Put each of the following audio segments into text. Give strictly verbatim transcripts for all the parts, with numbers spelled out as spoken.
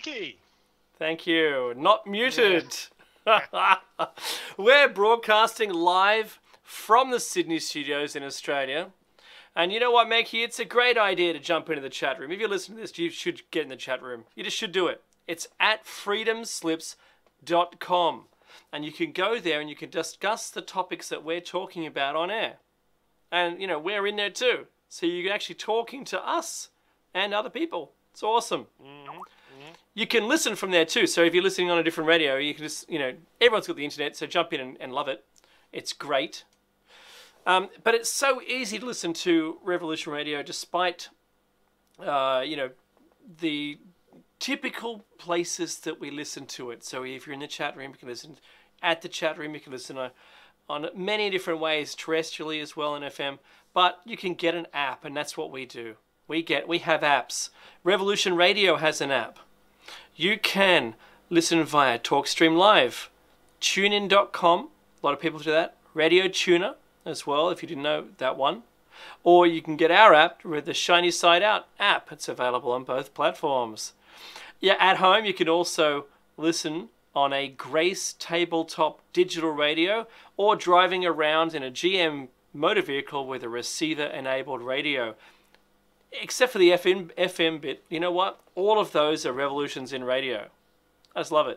Mackie. Thank you. Not muted. Yeah. We're broadcasting live from the Sydney studios in Australia. And you know what, Mackie? It's a great idea to jump into the chat room. If you listen to this, you should get in the chat room. You just should do it. It's at freedom slips dot com. And you can go there and you can discuss the topics that we're talking about on air. And, you know, we're in there too. So you're actually talking to us and other people. It's awesome. Mm-hmm. Mm-hmm. You can listen from there too. So if you're listening on a different radio, you can just, you know, everyone's got the internet, so jump in and, and love it. It's great. Um, but it's so easy to listen to Revolution Radio despite, uh, you know, the typical places that we listen to it. So if you're in the chat room, you can listen at the chat room. You can listen on, on many different ways, terrestrially as well in F M. But you can get an app, and that's what we do. We get, we have apps. Revolution Radio has an app. You can listen via TalkStream Live, tune in dot com. A lot of people do that. Radio Tuner as well, if you didn't know that one. Or you can get our app with the Shiny Side Out app. It's available on both platforms. Yeah, at home you can also listen on a Grace tabletop digital radio or driving around in a G M motor vehicle with a receiver-enabled radio. Except for the F M, F M bit, you know what? All of those are revolutions in radio. I just love it.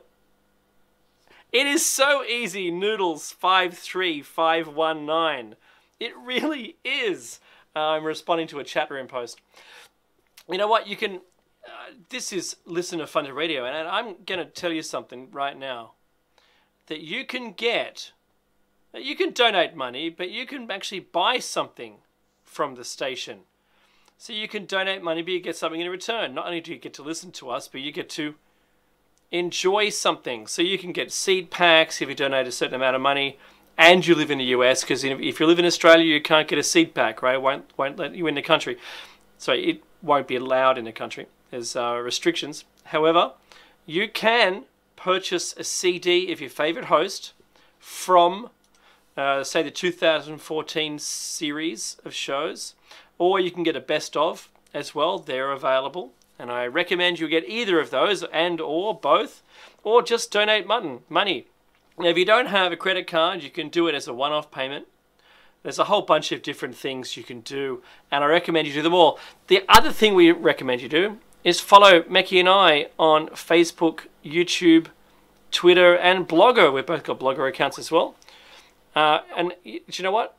It is so easy, Noodles five three five one nine. It really is. Uh, I'm responding to a chat room post. You know what? You can... Uh, this is Listener Funded Radio, and I'm going to tell you something right now. That you can get... You can donate money, but you can actually buy something from the station. So you can donate money, but you get something in return. Not only do you get to listen to us, but you get to enjoy something. So you can get seed packs if you donate a certain amount of money and you live in the U S, because if you live in Australia, you can't get a seed pack, right? It won't, won't let you in the country. So it won't be allowed in the country. There's uh, restrictions. However, you can purchase a C D of your favorite host from, uh, say, the two thousand fourteen series of shows, or you can get a best of as well. They're available. And I recommend you get either of those and or both, or just donate mutton, money. Now, if you don't have a credit card, you can do it as a one-off payment. There's a whole bunch of different things you can do, and I recommend you do them all. The other thing we recommend you do is follow Mackie and I on Facebook, YouTube, Twitter, and Blogger. We've both got Blogger accounts as well. Uh, and do you know what?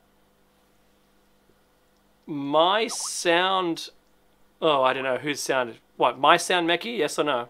My sound... Oh, I don't know whose sound. What, my sound, Mackie? Yes or no?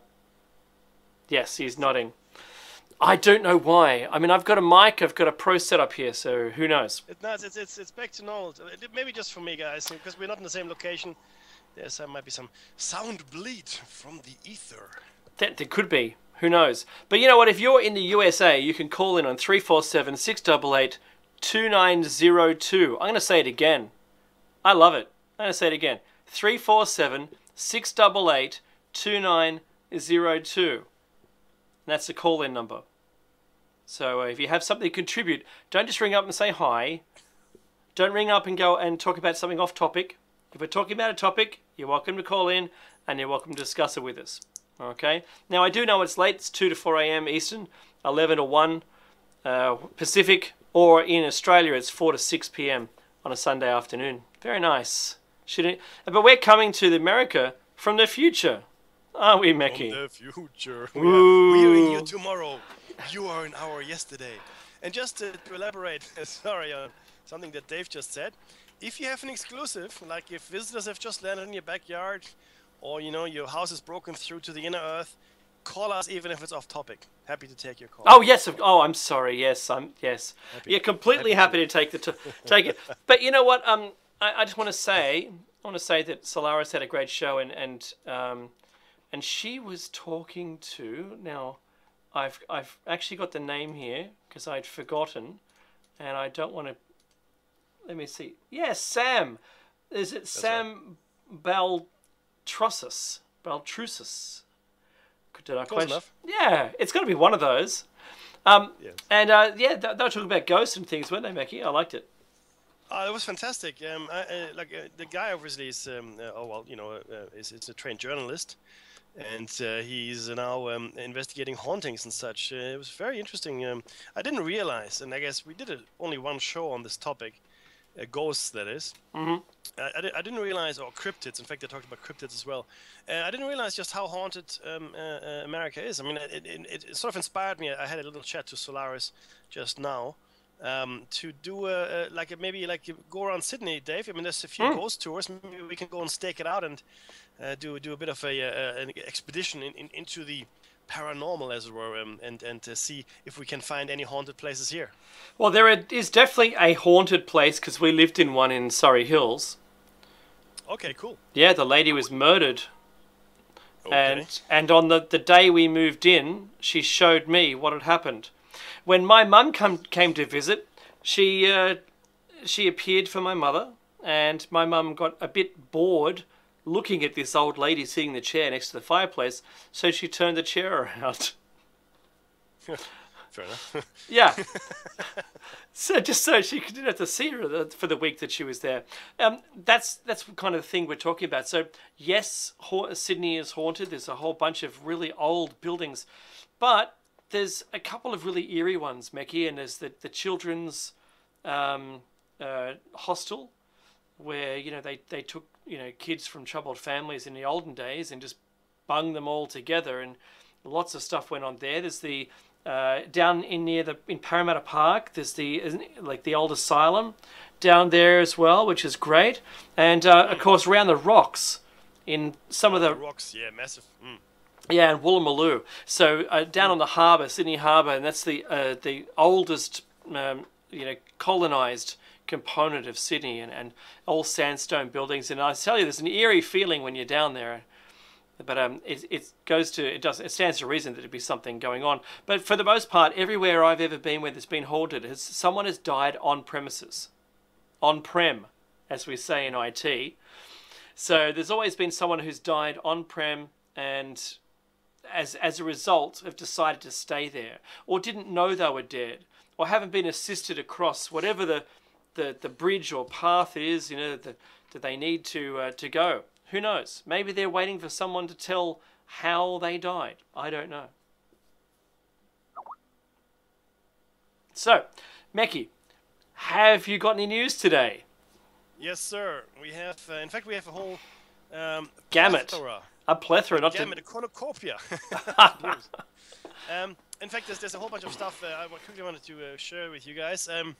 Yes, he's nodding. I don't know why. I mean, I've got a mic, I've got a pro setup here, so who knows? It, no, it's, it's, it's back to normal. Maybe just for me, guys, because we're not in the same location. There might be some sound bleed from the ether. That, there could be. Who knows? But you know what? If you're in the U S A, you can call in on three four seven, six eight eight, two nine zero two. I'm going to say it again. I love it. I'm going to say it again. three four seven, six eight eight, two nine zero two. And that's the call-in number. So uh, if you have something to contribute, don't just ring up and say hi. Don't ring up and go and talk about something off topic. If we're talking about a topic, you're welcome to call in and you're welcome to discuss it with us. Okay? Now, I do know it's late. It's two to four A M Eastern, eleven to one uh, Pacific, or in Australia, it's four to six P M on a Sunday afternoon. Very nice. Shouldn't, but we're coming to America from the future, aren't we, Mackie? From the future. We are, we are in you tomorrow. You are in our yesterday. And just to, to elaborate, sorry, on something that Dave just said, if you have an exclusive, like if visitors have just landed in your backyard, or you know your house is broken through to the inner earth, call us even if it's off topic. Happy to take your call. Oh yes, oh I'm sorry. Yes, I'm yes. Happy. Yeah, completely happy, happy to. to take the t take it. But you know what? Um, I, I just want to say, I want to say that Solaris had a great show, and and um, and she was talking to. Now, I've I've actually got the name here because I'd forgotten, and I don't want to. Let me see. Yes, Sam. Is it That's Sam right. Baltrusis? Baltrusis. Did I Close enough. Yeah, it's got to be one of those. Um, yes. And uh, yeah, they, they were talking about ghosts and things, weren't they, Mackie? I liked it. Uh, it was fantastic. Um, I, uh, like uh, the guy obviously is, um, uh, oh well, you know, uh, is, is a trained journalist, and uh, he's now um, investigating hauntings and such. Uh, it was very interesting. Um, I didn't realize, and I guess we did a, only one show on this topic, uh, ghosts, that is. Mm-hmm. I, I, di- I didn't realize, or cryptids. In fact, they talked about cryptids as well. Uh, I didn't realize just how haunted um, uh, uh, America is. I mean, it, it, it sort of inspired me. I had a little chat to Solaris just now. Um, to do a, a like a, maybe like go around Sydney, Dave. I mean, there's a few Mm. ghost tours. Maybe we can go and stake it out and uh, do do a bit of a uh, an expedition in, in, into the paranormal, as it were, um, and and uh, see if we can find any haunted places here. Well, there is definitely a haunted place because we lived in one in Surrey Hills. Okay, cool. Yeah, the lady was murdered. Okay. And and on the, the day we moved in, she showed me what had happened. When my mum come, came to visit, she uh, she appeared for my mother, and my mum got a bit bored looking at this old lady sitting in the chair next to the fireplace, so she turned the chair around. Fair enough. Yeah. So just so she didn't have to see her the, for the week that she was there. Um, that's that's kind of the thing we're talking about. So yes, ha- Sydney is haunted. There's a whole bunch of really old buildings, but there's a couple of really eerie ones, Mecky, and there's the the children's um, uh, hostel, where you know they they took you know kids from troubled families in the olden days and just bunged them all together, and lots of stuff went on there. There's the uh, down in near the in Parramatta Park. There's the isn't it, like the old asylum down there as well, which is great, and uh, of course around the rocks in some of the Rocks, yeah, massive. Mm. yeah, and Woolloomooloo. So uh, down on the harbour, Sydney Harbour, and that's the uh, the oldest um, you know colonised component of Sydney, and, and all sandstone buildings. And I tell you, there's an eerie feeling when you're down there. But um, it it goes to it does it stands to reason that there'd be something going on. But for the most part, everywhere I've ever been where there's been haunted, has someone has died on premises, on prem, as we say in I T. So there's always been someone who's died on prem and as as a result have decided to stay there, or didn't know they were dead, or haven't been assisted across whatever the the, the bridge or path is, you know, that that they need to uh, to go. Who knows? Maybe they're waiting for someone to tell how they died. I don't know. So, Mecky, have you got any news today? Yes, sir. We have, uh, in fact, we have a whole um, Gamut. plethora. A plethora, not Gamut, to... a cornucopia. um, in fact, there's, there's a whole bunch of stuff uh, I quickly wanted to uh, share with you guys. Um,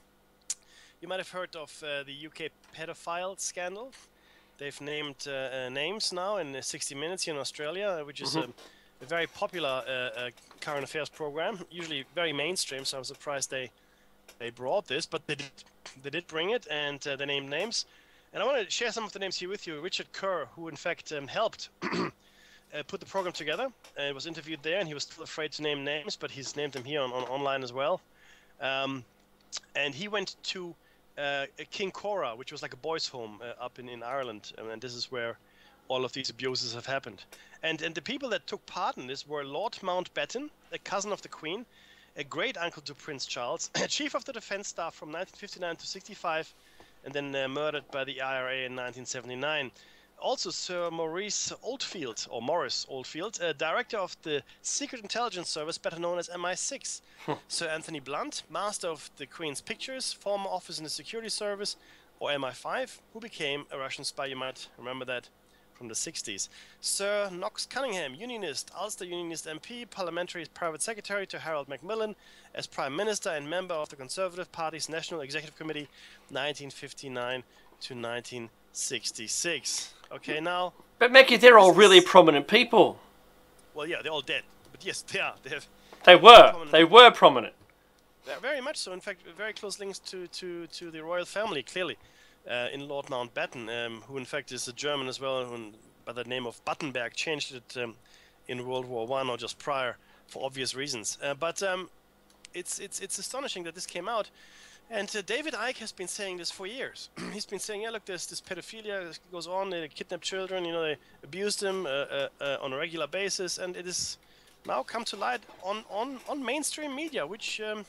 you might have heard of uh, the U K pedophile scandal. They've named uh, uh, names now in uh, sixty minutes here in Australia, which is Mhm. a, a very popular uh, uh, current affairs program, usually very mainstream. So I'm surprised they they brought this, but they did they did bring it, and uh, they named names. And I want to share some of the names here with you. Richard Kerr, who in fact um, helped uh, put the program together, uh, was interviewed there, and he was still afraid to name names, but he's named them here on, on online as well. Um, and he went to Uh, King Cora, which was like a boys' home uh, up in, in Ireland, and this is where all of these abuses have happened. And and the people that took part in this were Lord Mountbatten, a cousin of the Queen, a great uncle to Prince Charles, chief of the defense staff from nineteen fifty-nine to sixty-five, and then uh, murdered by the I R A in nineteen seventy-nine. Also, Sir Maurice Oldfield, or Morris Oldfield, uh, director of the Secret Intelligence Service, better known as M I six. Sir Anthony Blunt, master of the Queen's Pictures, former officer in the Security Service, or M I five, who became a Russian spy. You might remember that from the sixties. Sir Knox Cunningham, Unionist, Ulster Unionist M P, parliamentary private secretary to Harold Macmillan, as Prime Minister and member of the Conservative Party's National Executive Committee, nineteen fifty-nine to nineteen sixty-six. Okay, now... But Mecky, they're all really prominent people. Well, yeah, they're all dead. But yes, they are. They, have They were. prominent- They were prominent. They're very much so. In fact, very close links to, to, to the royal family, clearly, uh, in Lord Mountbatten, um, who in fact is a German as well, who, by the name of Battenberg, changed it um, in World War One or just prior for obvious reasons. Uh, but um, it's, it's, it's astonishing that this came out. And uh, David Icke has been saying this for years. He's been saying, yeah, look, this, this pedophilia goes on, they kidnap children, you know, they abuse them uh, uh, uh, on a regular basis, and it is now come to light on, on, on mainstream media, which um,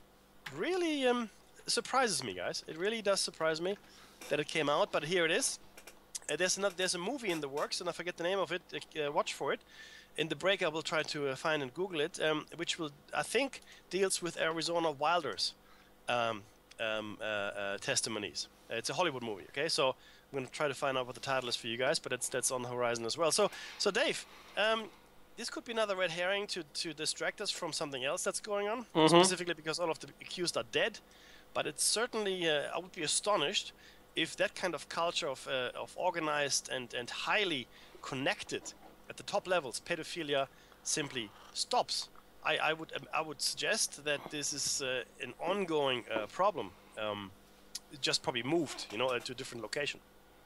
really um, surprises me, guys. It really does surprise me that it came out, but here it is. Uh, there's, another, there's a movie in the works, and I forget the name of it, uh, watch for it. in the break, I will try to uh, find and Google it, um, which will, I think, deals with Arizona Wilder's um, um, uh, uh, testimonies. It's a Hollywood movie, okay? So I'm going to try to find out what the title is for you guys, but it's, that's on the horizon as well. So, so Dave, um, this could be another red herring to, to distract us from something else that's going on, mm-hmm. specifically because all of the accused are dead. But it's certainly, uh, I would be astonished if that kind of culture of, uh, of organized and, and highly connected at the top levels, pedophilia, simply stops. I, I would I would suggest that this is uh, an ongoing uh, problem. Um, it just probably moved, you know, uh, to a different location.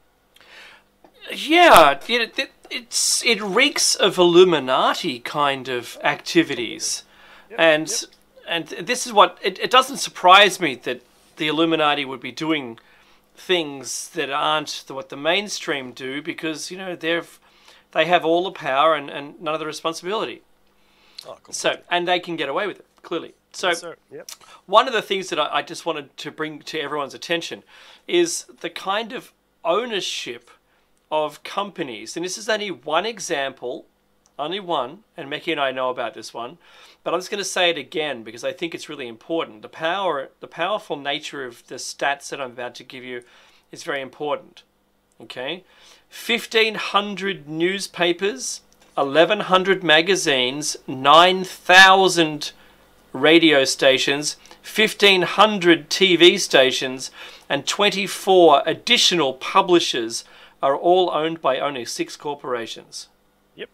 Yeah, it, it, it's it reeks of Illuminati kind of activities, yep, and yep. and this is what it, it doesn't surprise me that the Illuminati would be doing things that aren't what the mainstream do, because you know they've they have all the power and, and none of the responsibility. Oh, cool. So and they can get away with it clearly. So yes, sir. Yep. One of the things that I, I just wanted to bring to everyone's attention is the kind of ownership of companies, and this is only one example, only one, and Meki and I know about this one, but I'm just going to say it again because I think it's really important. The power, the powerful nature of the stats that I'm about to give you is very important. Okay, fifteen hundred newspapers, eleven hundred magazines, nine thousand radio stations, fifteen hundred T V stations, and twenty-four additional publishers are all owned by only six corporations. Yep.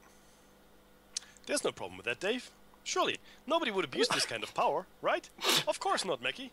There's no problem with that, Dave. Surely, nobody would abuse this kind of power, right? Of course not, Meki.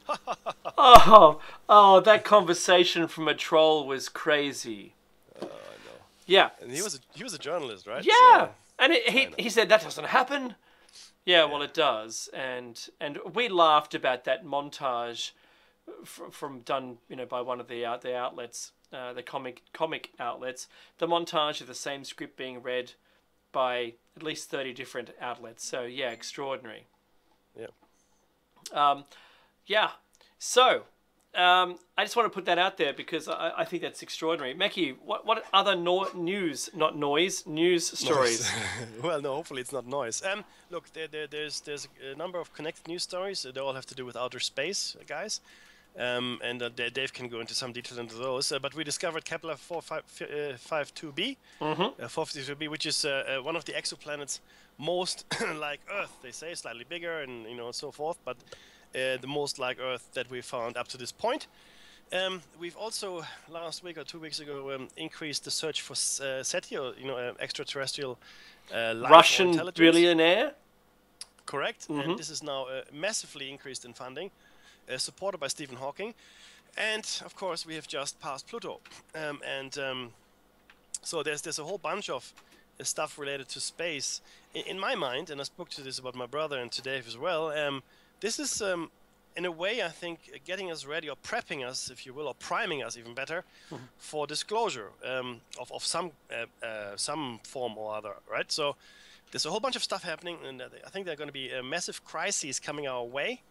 oh, oh, that conversation from a troll was crazy. Uh, I know. Yeah. And he was a, he was a journalist, right? Yeah. So, and it, he, he said, that doesn't happen. Yeah, yeah, well, it does. And and we laughed about that montage from, from done, you know, by one of the out the outlets. Uh, the comic comic outlets, the montage of the same script being read by at least thirty different outlets. So yeah, extraordinary. Yeah. Um, yeah. So um, I just want to put that out there because I, I think that's extraordinary. Meki, what what other no news, not noise, news stories? Well, no, hopefully it's not noise. Um, look, there, there, there's there's a number of connected news stories. They all have to do with outer space, guys. Um, and uh, Dave can go into some detail into those. Uh, but we discovered Kepler four fifty-two b, mm-hmm. uh, four fifty-two b, which is uh, uh, one of the exoplanets most like Earth. They say slightly bigger and you know and so forth, but uh, the most like Earth that we found up to this point. Um, we've also last week or two weeks ago um, increased the search for uh, SETI, or you know, uh, extraterrestrial uh, life Russian or intelligence. billionaire. Correct, mm-hmm. and this is now uh, massively increased in funding. Uh, supported by Stephen Hawking, and of course we have just passed Pluto, um, and um, so there's there's a whole bunch of uh, stuff related to space in, in my mind, and I spoke to this about my brother and to Dave as well. Um, this is um, in a way I think uh, getting us ready, or prepping us, if you will, or priming us even better mm-hmm. for disclosure um, of of some uh, uh, some form or other, right? So there's a whole bunch of stuff happening, and uh, I think there are going to be uh, massive crises coming our way.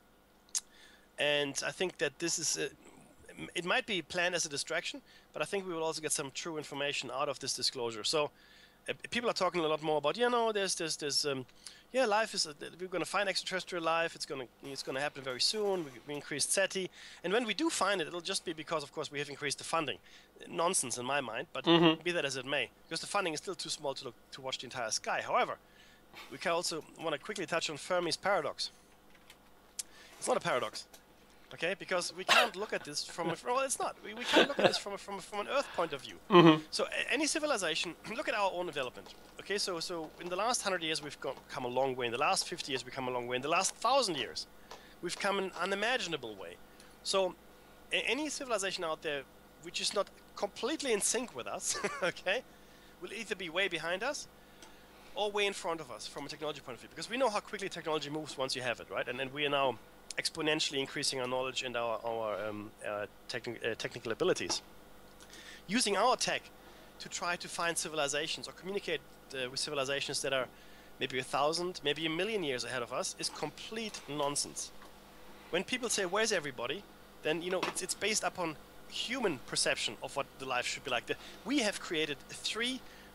And I think that this is, uh, it might be planned as a distraction, but I think we will also get some true information out of this disclosure. So uh, people are talking a lot more about, you know, there's, there's, there's, um, yeah, life is, uh, we're going to find extraterrestrial life. It's going to, it's going to happen very soon. We, we increased SETI. And when we do find it, it'll just be because, of course, we have increased the funding. Nonsense in my mind, but mm-hmm. be that as it may, because the funding is still too small to look, to watch the entire sky. However, we can also want to quickly touch on Fermi's paradox. It's not a paradox. Okay, because we can't look at this from a, well, it's not. We, we can't look at this from a, from a, from an Earth point of view. Mm-hmm. So a, any civilization, look at our own development. Okay, so so in the last hundred years we've got, come a long way. In the last fifty years we've come a long way. In the last thousand years, we've come an unimaginable way. So a, any civilization out there which is not completely in sync with us, okay, will either be way behind us or way in front of us from a technology point of view. Because we know how quickly technology moves once you have it, right? And then we are now exponentially increasing our knowledge and our, our um, uh, techni uh, technical abilities. Using our tech to try to find civilizations or communicate uh, with civilizations that are maybe a thousand, maybe a million years ahead of us is complete nonsense. When people say, where's everybody? Then, you know, it's, it's based upon human perception of what the life should be like. The, we have created three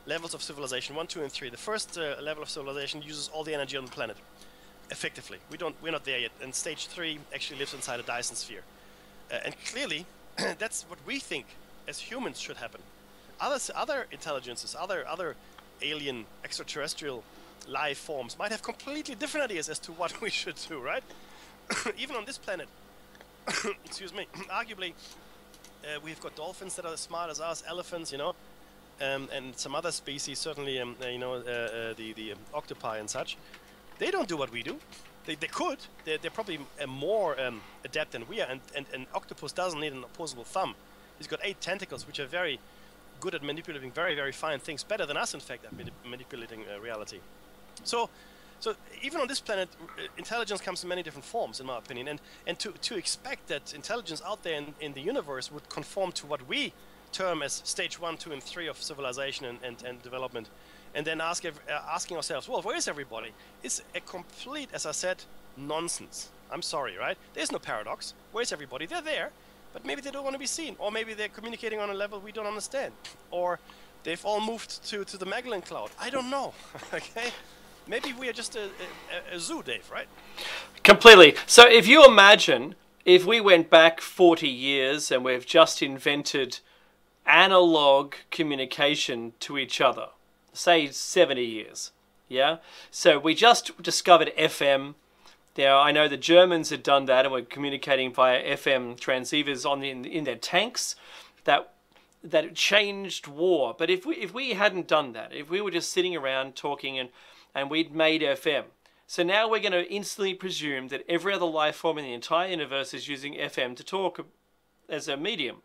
levels of civilization, one, two, and three. The first uh, level of civilization uses all the energy on the planet, effectively. We don't, we're not there yet. And stage three actually lives inside a Dyson sphere. Uh, and clearly, that's what we think as humans should happen. Others, other intelligences, other, other alien, extraterrestrial life forms might have completely different ideas as to what we should do, right? Even on this planet, excuse me, arguably, uh, we've got dolphins that are as smart as us, elephants, you know, um, and some other species, certainly, um, uh, you know, uh, uh, the, the um, octopi and such. They don't do what we do. They, they could. They're, they're probably uh, more um, adept than we are, and, and an octopus doesn't need an opposable thumb. He's got eight tentacles, which are very good at manipulating very, very fine things, better than us, in fact, at manip manipulating uh, reality. So, so even on this planet, uh, intelligence comes in many different forms, in my opinion. And and to to expect that intelligence out there in, in the universe would conform to what we term as stage one, two, and three of civilization and, and, and development, and then ask uh, asking ourselves, well, where is everybody? It's a complete, as I said, nonsense. I'm sorry, right? There's no paradox. Where's everybody? They're there, but maybe they don't want to be seen, or maybe they're communicating on a level we don't understand, or they've all moved to to the Magellan Cloud. I don't know. Okay. Maybe we are just a, a, a zoo, Dave, right? Completely. So if you imagine if we went back forty years and we've just invented analog communication to each other, say seventy years, yeah? So we just discovered F M. Now, I know the Germans had done that and were communicating via F M transceivers on the, in, in their tanks. That that changed war. But if we, if we hadn't done that, if we were just sitting around talking and and we'd made F M. So now we're going to instantly presume that every other life form in the entire universe is using F M to talk as a medium.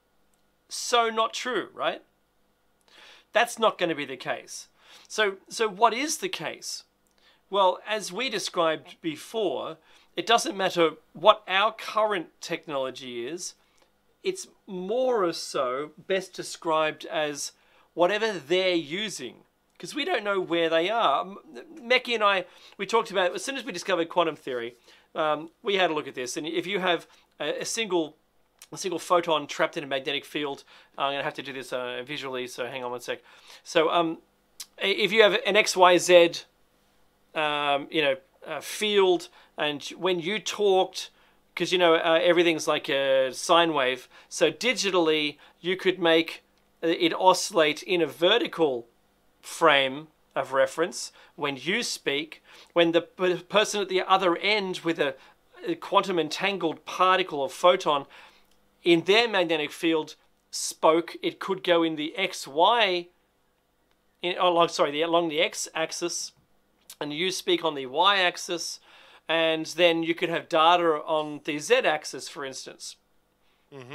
So not true, right? That's not going to be the case. So, so what is the case? Well, as we described before, it doesn't matter what our current technology is. It's more or so best described as whatever they're using, because we don't know where they are. Meki and I, we talked about, as soon as we discovered quantum theory, um, we had a look at this. And if you have a, a single a single photon trapped in a magnetic field, I'm going to have to do this uh, visually, so hang on one sec. So um, if you have an X Y Z um, you know, uh, field, and when you talked, because you know uh, everything's like a sine wave, so digitally you could make it oscillate in a vertical frame of reference when you speak. When the person at the other end with a, a quantum entangled particle or photon in their magnetic field spoke, it could go in the X Y, in, oh, sorry, the, along the X axis, and you speak on the Y axis, and then you could have data on the Z axis, for instance. Mm-hmm.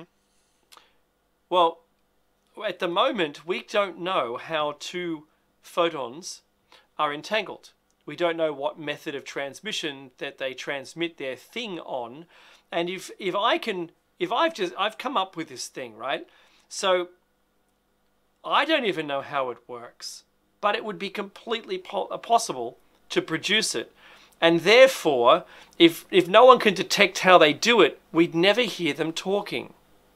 Well, at the moment, we don't know how two photons are entangled. We don't know what method of transmission that they transmit their thing on. And if if I can, if I've just, I've come up with this thing, right? So I don't even know how it works, but it would be completely po possible to produce it. And therefore, if if no one can detect how they do it, we'd never hear them talking.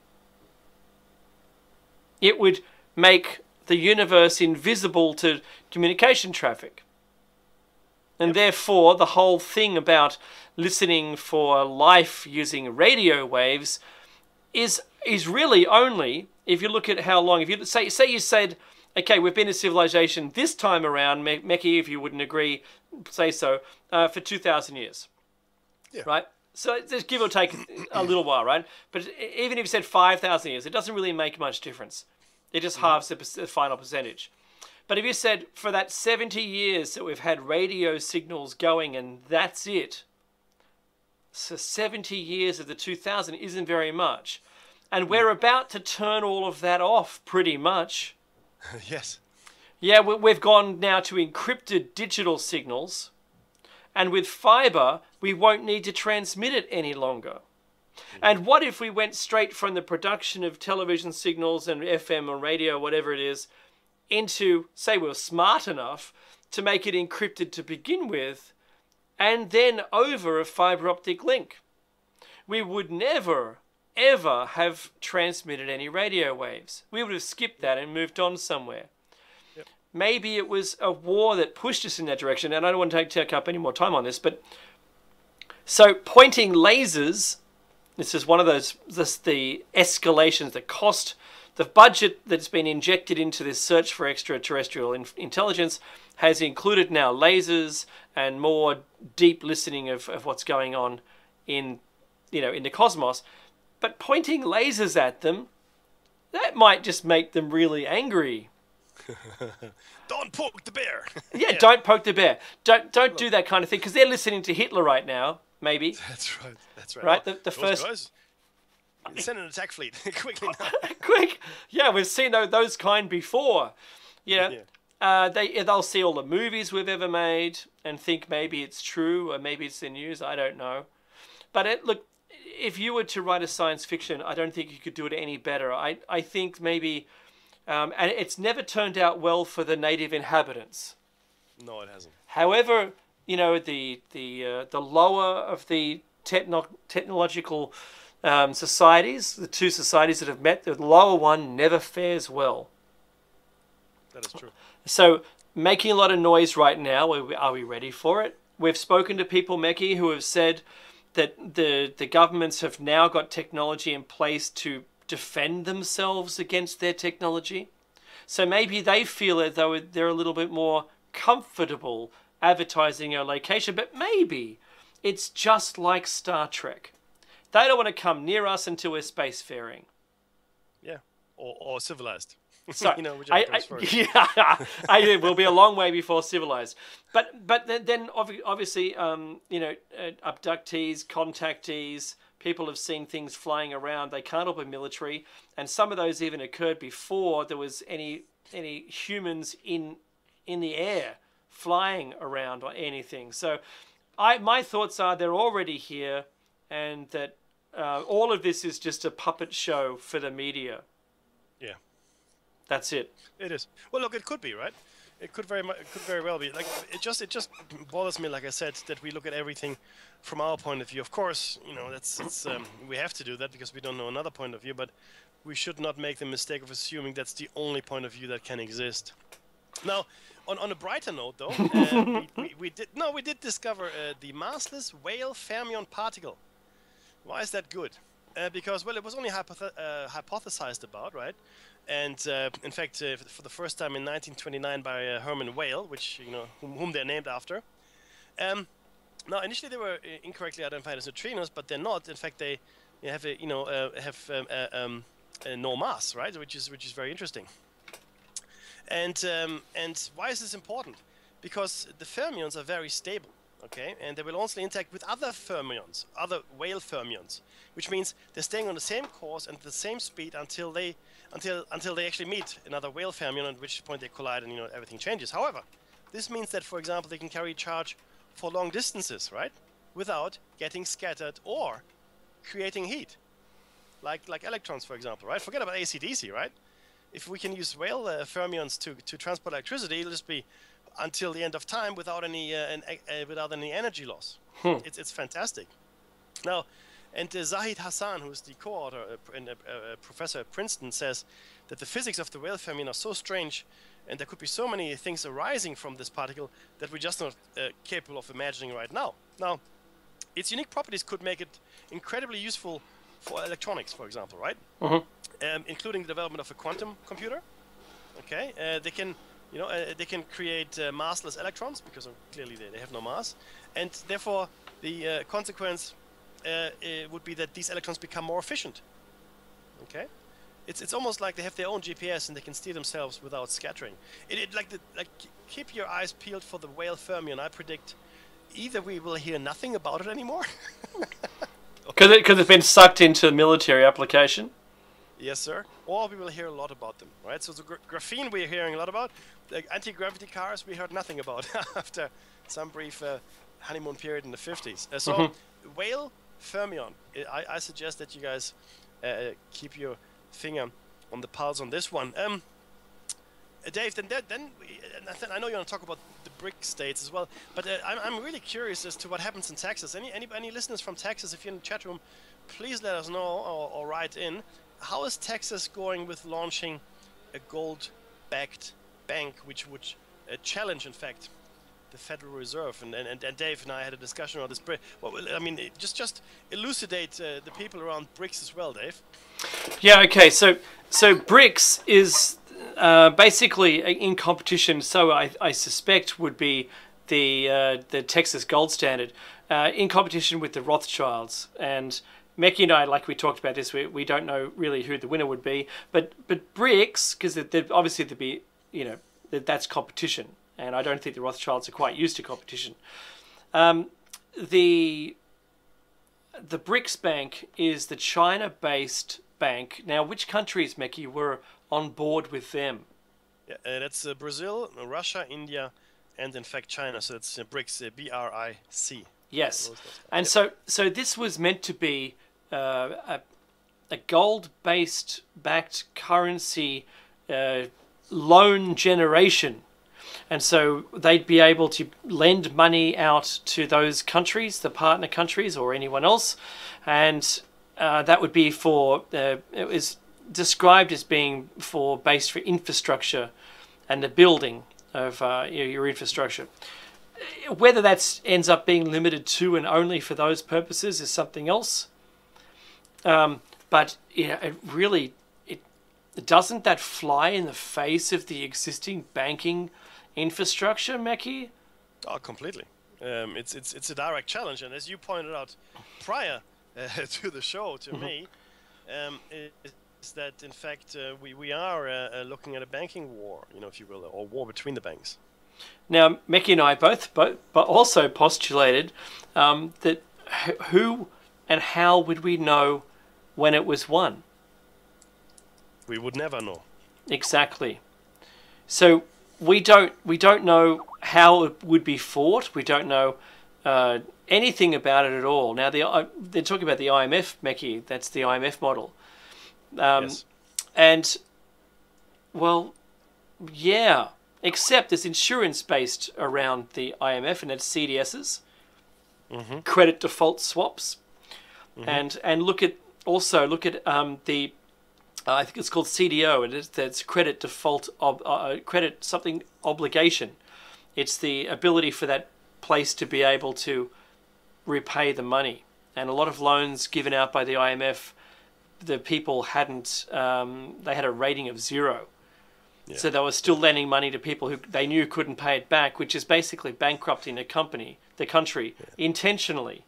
It would make the universe invisible to communication traffic. And yep. Therefore, the whole thing about listening for life using radio waves is is really only, if you look at how long, if you say, say you said, okay, we've been in civilization this time around, Me Meki, if you wouldn't agree, say so, uh, for two thousand years, yeah. Right? So just give or take a little while, right? But even if you said five thousand years, it doesn't really make much difference. It just halves the, the final percentage. But if you said for that seventy years that we've had radio signals going and that's it, so seventy years of the two thousand isn't very much. And we're about to turn all of that off pretty much. Yes. Yeah, we've gone now to encrypted digital signals. And with fiber, we won't need to transmit it any longer. And what if we went straight from the production of television signals and F M or radio, whatever it is, into, say we were smart enough to make it encrypted to begin with, and then over a fiber optic link? We would never, ever have transmitted any radio waves. We would have skipped that and moved on somewhere. Yep. maybe it was a war that pushed us in that direction. And I don't want to take, take up any more time on this, but so pointing lasers, this is one of those, this, the escalations, the cost, the budget that's been injected into this search for extraterrestrial in, intelligence has included now lasers and more deep listening of, of what's going on in, you know, in the cosmos. But pointing lasers at them, that might just make them really angry. Don't poke the bear. yeah, yeah, don't poke the bear. Don't don't do that kind of thing, because they're listening to Hitler right now. Maybe. That's right. That's right. Right. Oh, The, the first. Guys, send an attack fleet quickly now. Quick. Yeah, we've seen those, those kind before. You know, Yeah. uh, they they'll see all the movies we've ever made and think maybe it's true or maybe it's the news. I don't know. But it, look, if you were to write a science fiction, I don't think you could do it any better. I I think maybe, um, and it's never turned out well for the native inhabitants. No, it hasn't. However, you know, the the uh, the lower of the techno technological um, societies, the two societies that have met, the lower one never fares well. That is true. So making a lot of noise right now. Are we, are we ready for it? We've spoken to people, Meki, who have said that the the governments have now got technology in place to defend themselves against their technology. So maybe they feel as though they're a little bit more comfortable advertising our location, but maybe it's just like Star Trek. They don't want to come near us until we're spacefaring. Yeah, or, or civilized. So, you know, whichever I, comes I, first. yeah, I, it will be a long way before civilized. But but then, then obvi- obviously, um, you know, uh, abductees, contactees, people have seen things flying around. They can't all be military, and some of those even occurred before there was any any humans in in the air flying around or anything. So, I my thoughts are they're already here, and that uh, all of this is just a puppet show for the media. Yeah. That's it. It is. Well, look, it could be, right? It could very much, it could very well be. Like, it just, it just bothers me, like I said, that we look at everything from our point of view. Of course, you know, that's, it's, um, we have to do that because we don't know another point of view. But we should not make the mistake of assuming that's the only point of view that can exist. Now, on on a brighter note, though, uh, we, we, we did no, we did discover uh, the massless whale fermion particle. Why is that good? Uh, because, well, it was only hypothe uh, hypothesized about, right? And uh, in fact, uh, for the first time in nineteen twenty-nine by uh, Herman Whale, which, you know, whom, whom they're named after. Um, now, initially they were uh, incorrectly identified as neutrinos, but they're not. In fact, they, they have, a, you know, uh, have um, uh, um, uh, no mass, right? Which is which is very interesting. And um, and why is this important? Because the fermions are very stable. Okay, and they will also interact with other fermions, other whale fermions, which means they're staying on the same course and the same speed until they, until until they actually meet another whale fermion, at which point they collide and, you know, everything changes. However, this means that, for example, they can carry charge for long distances, right, without getting scattered or creating heat, like like electrons, for example, right? Forget about A C D C, right? If we can use whale uh, fermions to to transport electricity, it'll just be until the end of time without any uh, an, uh, without any energy loss. Hmm. It's it's fantastic. Now, and uh, Zahid Hassan, who's the co-author uh, and a uh, uh, professor at Princeton, says that the physics of the whale fermion are so strange, and there could be so many things arising from this particle that we're just not uh, capable of imagining right now. Now, its unique properties could make it incredibly useful for electronics, for example, right? Mm-hmm. Um, including the development of a quantum computer. Okay, uh, they can. You know, uh, they can create uh, massless electrons because of, clearly they, they have no mass, and therefore the uh, consequence uh, it would be that these electrons become more efficient. Okay, it's it's almost like they have their own G P S and they can steer themselves without scattering. It, it like the, like keep your eyes peeled for the whale fermion. I predict either we will hear nothing about it anymore, because it, 'cause it's been sucked into military application. Yes, sir. Or we will hear a lot about them, right? So the gra graphene we're hearing a lot about. The anti-gravity cars we heard nothing about after some brief uh, honeymoon period in the fifties. Uh, so, mm-hmm. Whale fermion. I, I suggest that you guys uh, keep your finger on the pulse on this one. Um, uh, Dave, then that, then we, uh, I know you want to talk about the BRIC states as well, but uh, I'm I'm really curious as to what happens in Texas. Any any any listeners from Texas, if you're in the chat room, please let us know or, or write in. How is Texas going with launching a gold-backed bank which would uh, challenge, in fact, the Federal Reserve. And, and, and Dave and I had a discussion on this. Well, I mean, just just elucidate uh, the people around BRICS as well, Dave. Yeah. Okay. So so BRICS is uh, basically in competition. So I, I suspect would be the uh, the Texas Gold Standard uh, in competition with the Rothschilds. And Mekki and I, like we talked about this, we we don't know really who the winner would be. But but BRICS, because obviously there'd be, you know, that that's competition. And I don't think the Rothschilds are quite used to competition. Um, the the BRICS Bank is the China-based bank. Now, which countries, Mekki, were on board with them? Yeah, uh, that's uh, Brazil, Russia, India, and in fact China. So it's uh, BRICS, uh, B R I C. Yes, and so so this was meant to be uh, a a gold-based backed currency uh, loan generation. And so they'd be able to lend money out to those countries, the partner countries, or anyone else, and uh, that would be for. Uh, it was described as being for based for infrastructure and the building of uh, your, your infrastructure. Whether that ends up being limited to and only for those purposes is something else. Um, but yeah, it really it doesn't that fly in the face of the existing banking infrastructure, Mekki? Oh, completely. Um, it's it's it's a direct challenge, and as you pointed out prior uh, to the show to mm-hmm. me, um, is that in fact uh, we we are uh, uh, looking at a banking war, you know, if you will, or war between the banks. Now, Mekki and I both, both but also postulated um, that who and how would we know when it was won? We would never know. Exactly. So. We don't we don't know how it would be fought. We don't know uh, anything about it at all. Now the uh, they're talking about the I M F, Mekki. That's the I M F model. Um, yes. And well, yeah. Except there's insurance based around the I M F, and it's C D Ss, mm-hmm. credit default swaps, mm-hmm. and and look at also look at um, the. Uh, I think it's called C D O. It is that's credit default ob, uh, credit something obligation. It's the ability for that place to be able to repay the money. And a lot of loans given out by the I M F, the people hadn't. Um, they had a rating of zero, yeah. So they were still lending money to people who they knew couldn't pay it back, which is basically bankrupting the company, the country, yeah. intentionally.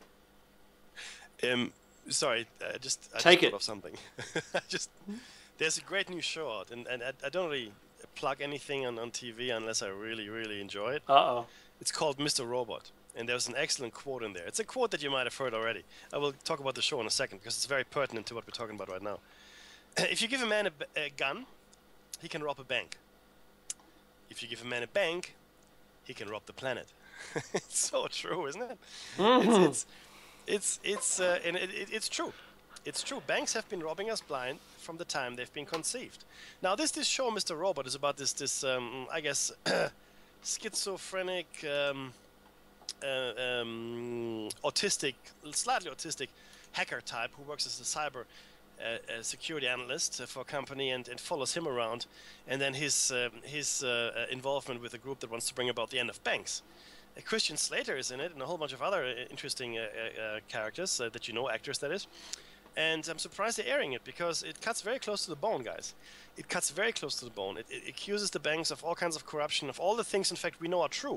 Um. Sorry, uh, just I Take just it. thought of something. just there's a great new show out, and, and I, I don't really plug anything on, on T V unless I really really enjoy it. Uh oh. It's called Mister Robot, and there's an excellent quote in there. It's a quote that you might have heard already. I will talk about the show in a second because it's very pertinent to what we're talking about right now. If you give a man a, a gun, he can rob a bank. If you give a man a bank, he can rob the planet. It's so true, isn't it? Mm-hmm. It's, it's It's it's uh, and it, it, it's true, it's true. Banks have been robbing us blind from the time they've been conceived. Now this this show, Mister Robot, is about this this um, I guess schizophrenic, um, uh, um, autistic, slightly autistic hacker type who works as a cyber uh, uh, security analyst uh, for a company and, and follows him around, and then his uh, his uh, involvement with a group that wants to bring about the end of banks. Uh, Christian Slater is in it, and a whole bunch of other uh, interesting uh, uh, characters uh, that you know, actors that is. And I'm surprised they're airing it because it cuts very close to the bone, guys. It cuts very close to the bone. It, it accuses the banks of all kinds of corruption, of all the things, in fact, we know are true.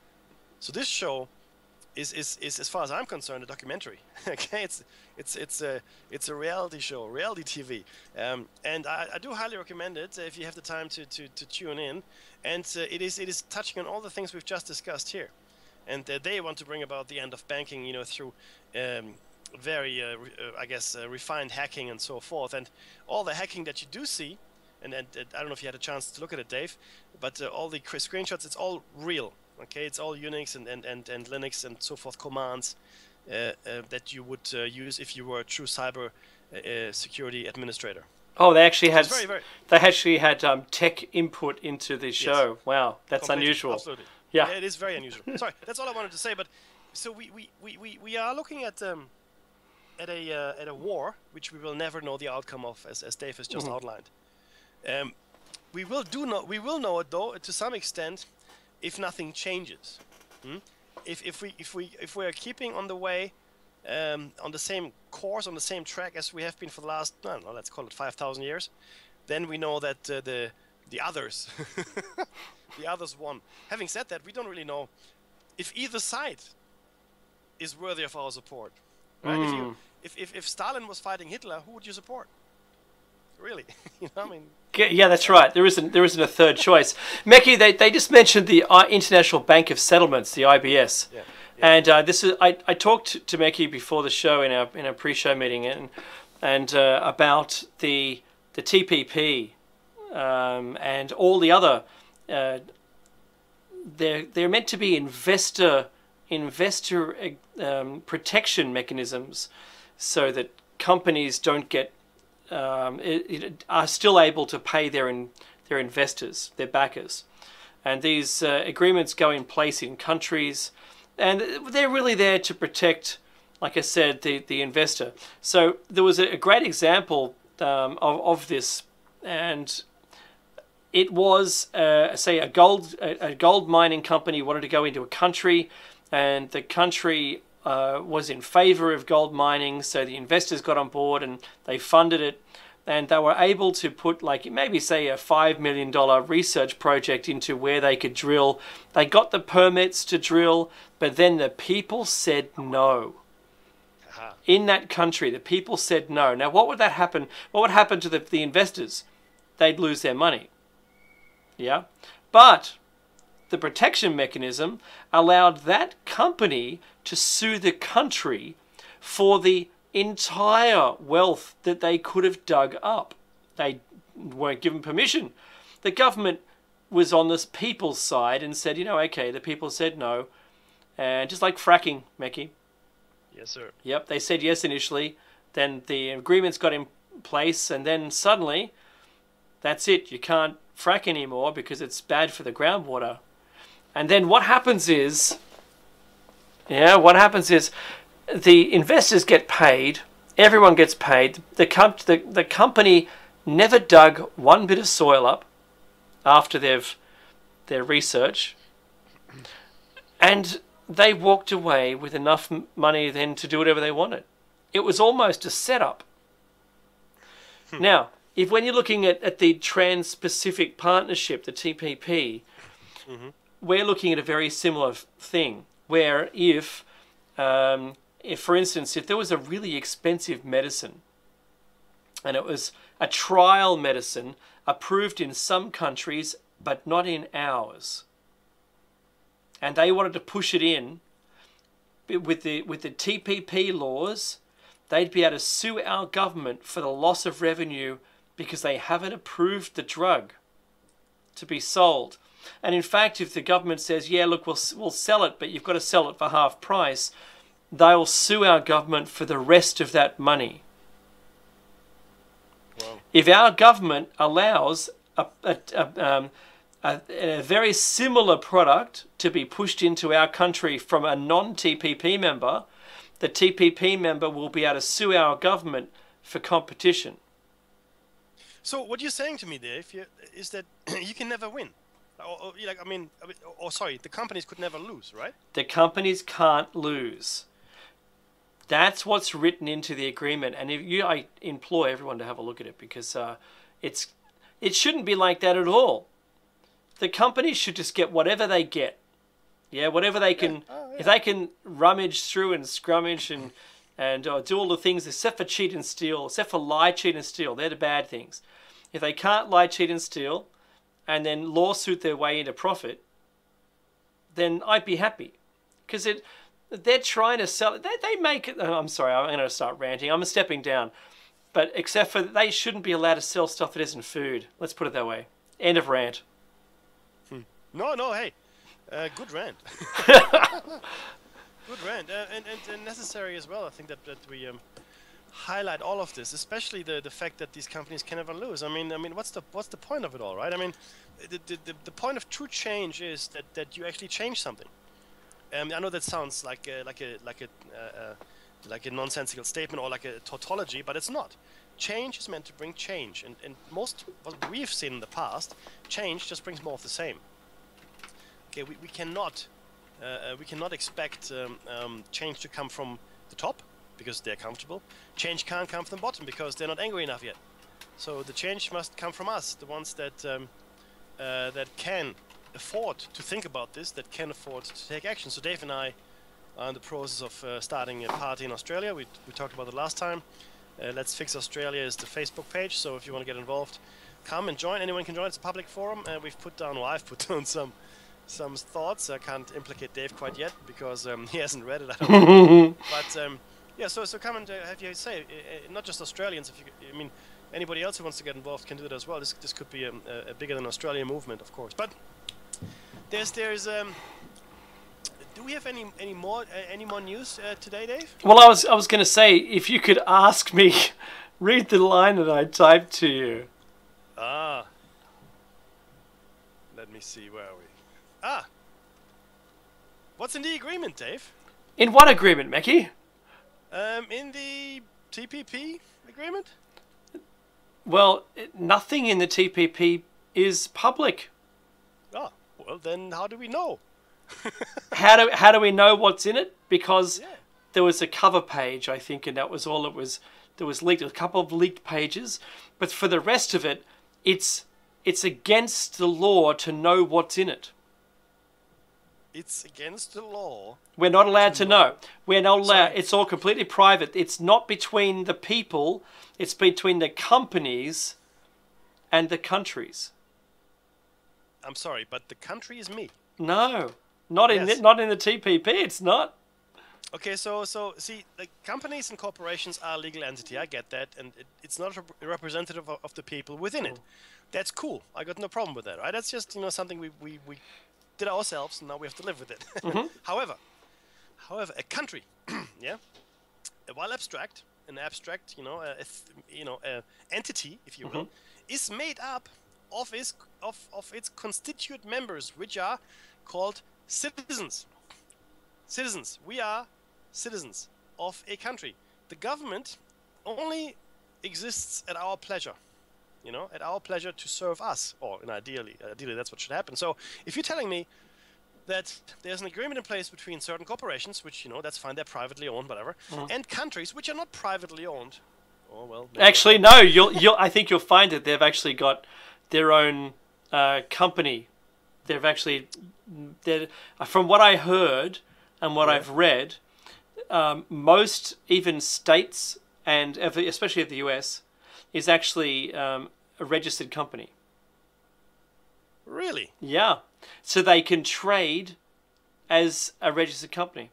So this show is, is, is as far as I'm concerned, a documentary. Okay, it's it's it's a it's a reality show, reality T V, um, and I, I do highly recommend it if you have the time to to, to tune in. And uh, it is it is touching on all the things we've just discussed here, and uh, they want to bring about the end of banking, you know, through um, very, uh, re uh, I guess, uh, refined hacking and so forth, and all the hacking that you do see. And, and uh, I don't know if you had a chance to look at it, Dave, but uh, all the screenshots, it's all real. Okay, it's all Unix and, and, and, and Linux and so forth commands uh, uh, that you would uh, use if you were a true cyber uh, uh, security administrator. Oh, they actually had so very, very they actually had um, tech input into the show. Yes. Wow, that's Completely, unusual. Absolutely. Yeah. yeah, it is very unusual. Sorry, that's all I wanted to say. But so we we, we, we, we are looking at um, at a uh, at a war which we will never know the outcome of, as as Dave has just mm-hmm. outlined. Um, we will do know we will know it though to some extent if nothing changes. Hmm? If if we if we if we are keeping on the way, um, on the same course, on the same track as we have been for the last, I don't know, let's call it five thousand years, then we know that uh, the the others the others won. Having said that, we don't really know if either side is worthy of our support. Right? Mm. If, you, if if if Stalin was fighting Hitler, who would you support? Really? You know, I mean. Yeah, that's right. There isn't there isn't a third choice. Meki, they, they just mentioned the uh, International Bank of Settlements, the I B S, Yeah. Yeah. and uh, this is I, I talked to Meki before the show in our in a pre-show meeting and and uh, about the the T P P um, and all the other. Uh, they're they're meant to be investor investor um, protection mechanisms, so that companies don't get. Um, it, it are still able to pay their in, their investors, their backers, and these uh, agreements go in place in countries, and they're really there to protect, like I said, the the investor. So there was a, a great example um, of of this, and it was uh, say a gold a, a gold mining company wanted to go into a country, and the country. Uh, was in favor of gold mining, so the investors got on board and they funded it, and they were able to put like maybe say a five million dollar research project into where they could drill. They got the permits to drill, but then the people said no. Aha. In that country, the people said no. Now, what would that happen? What would happen to the, the investors? They'd lose their money. Yeah, but the protection mechanism allowed that company to sue the country for the entire wealth that they could have dug up. They weren't given permission. The government was on this people's side and said, you know, okay, the people said no. And just like fracking, Meki. Yes, sir. Yep, they said yes initially. Then the agreements got in place, and then suddenly, that's it. You can't frack anymore because it's bad for the groundwater. And then what happens is, yeah, what happens is the investors get paid, everyone gets paid, the, com the, the company never dug one bit of soil up after they've their research, and they walked away with enough money then to do whatever they wanted. It was almost a setup. Now, if when you're looking at, at the Trans-Pacific Partnership, the T P P, mm-hmm. we're looking at a very similar thing, where if, um, if, for instance, if there was a really expensive medicine, and it was a trial medicine approved in some countries, but not in ours, and they wanted to push it in, with the, with the T P P laws, they'd be able to sue our government for the loss of revenue because they haven't approved the drug to be sold. And in fact, if the government says, yeah, look, we'll, we'll sell it, but you've got to sell it for half price, they'll sue our government for the rest of that money. Wow. If our government allows a, a, a, um, a, a very similar product to be pushed into our country from a non-T P P member, the T P P member will be able to sue our government for competition. So what you're saying to me, Dave, you, is that you can never win. Or, or, like, I mean, or, or sorry, the companies could never lose, right? The companies can't lose. That's what's written into the agreement, and if you, I implore everyone to have a look at it, because uh, it's it shouldn't be like that at all. The companies should just get whatever they get. Yeah, whatever they can. Yeah. Oh, yeah. If they can rummage through and scrummage and and uh, do all the things except for cheat and steal, except for lie, cheat and steal, they're the bad things. If they can't lie, cheat and steal, and then lawsuit their way into profit, then I'd be happy, because it. They're trying to sell it. They, they make it. Oh, I'm sorry, I'm going to start ranting. I'm stepping down. But except for they shouldn't be allowed to sell stuff that isn't food. Let's put it that way. End of rant. Hmm. No, no, hey. Uh, good rant. Good rant. Uh, and, and, and necessary as well. I think that, that we um, highlight all of this, especially the, the fact that these companies can never lose. I mean, I mean, what's the what's the point of it all, right? I mean, the, the, the, the point of true change is that, that you actually change something. Um, I know that sounds like a, like a like a uh, uh, like a nonsensical statement or like a tautology, but it's not. change is meant to bring change, and, and most what we've seen in the past, change just brings more of the same. Okay, we, we cannot uh, uh, we cannot expect um, um, change to come from the top because they're comfortable. Change can't come from the bottom because they're not angry enough yet. So the change must come from us, the ones that um, uh, that can afford to think about this, that can afford to take action. So Dave and I are in the process of uh, starting a party in Australia. We, we talked about it last time. Uh, Let's Fix Australia is the Facebook page, so if you want to get involved, come and join. Anyone can join. It's a public forum. Uh, we've put down, well, I've put down some some thoughts. I can't implicate Dave quite yet because um, he hasn't read it. I don't know. But um, yeah, so so come and uh, have you say, uh, not just Australians. If you, I mean, anybody else who wants to get involved can do it as well. This this could be um, a, a bigger than Australian movement, of course. But there's there's um. Do we have any any more uh, any more news uh, today, Dave? Well, I was I was going to say, if you could ask me, read the line that I typed to you. Ah. Let me see, where are we? Ah. What's in the agreement, Dave? In what agreement, Mackie? Um, in the T P P agreement? Well, it- nothing in the T P P is public. Ah, well then how do we know? How do how do we know what's in it? Because Yeah. there was a cover page, I think, and that was all it was. There was leaked a couple of leaked pages, but for the rest of it, it's it's against the law to know what's in it. It's against the law. We're not allowed to know. We're not allowed. Sorry. It's all completely private. It's not between the people. It's between the companies and the countries. I'm sorry, but the country is me. No, not in Yes. the, not in the T P P. It's not. Okay, so so see, the companies and corporations are a legal entity. I get that, and it, it's not a representative of, of the people within it. That's cool. I got no problem with that. Right? That's just you know something we we, we did ourselves, and now we have to live with it. However, however, a country, yeah, while abstract, an abstract, you know, a, a th- you know, a entity, if you will, is made up of its of of its constituent members, which are called citizens. Citizens. We are citizens of a country. The government only exists at our pleasure. You know, at our pleasure to serve us, or in ideally, ideally that's what should happen. So, if you're telling me that there's an agreement in place between certain corporations, which you know that's fine, they're privately owned, whatever, and countries which are not privately owned, oh well. maybe- Actually, no. You'll you'll. I think you'll find that they've actually got their own uh, company. They've actually, they're, from what I heard and what Yeah. I've read, um, most even states and ev- especially of the U S is actually um, a registered company. Really? Yeah, so they can trade as a registered company.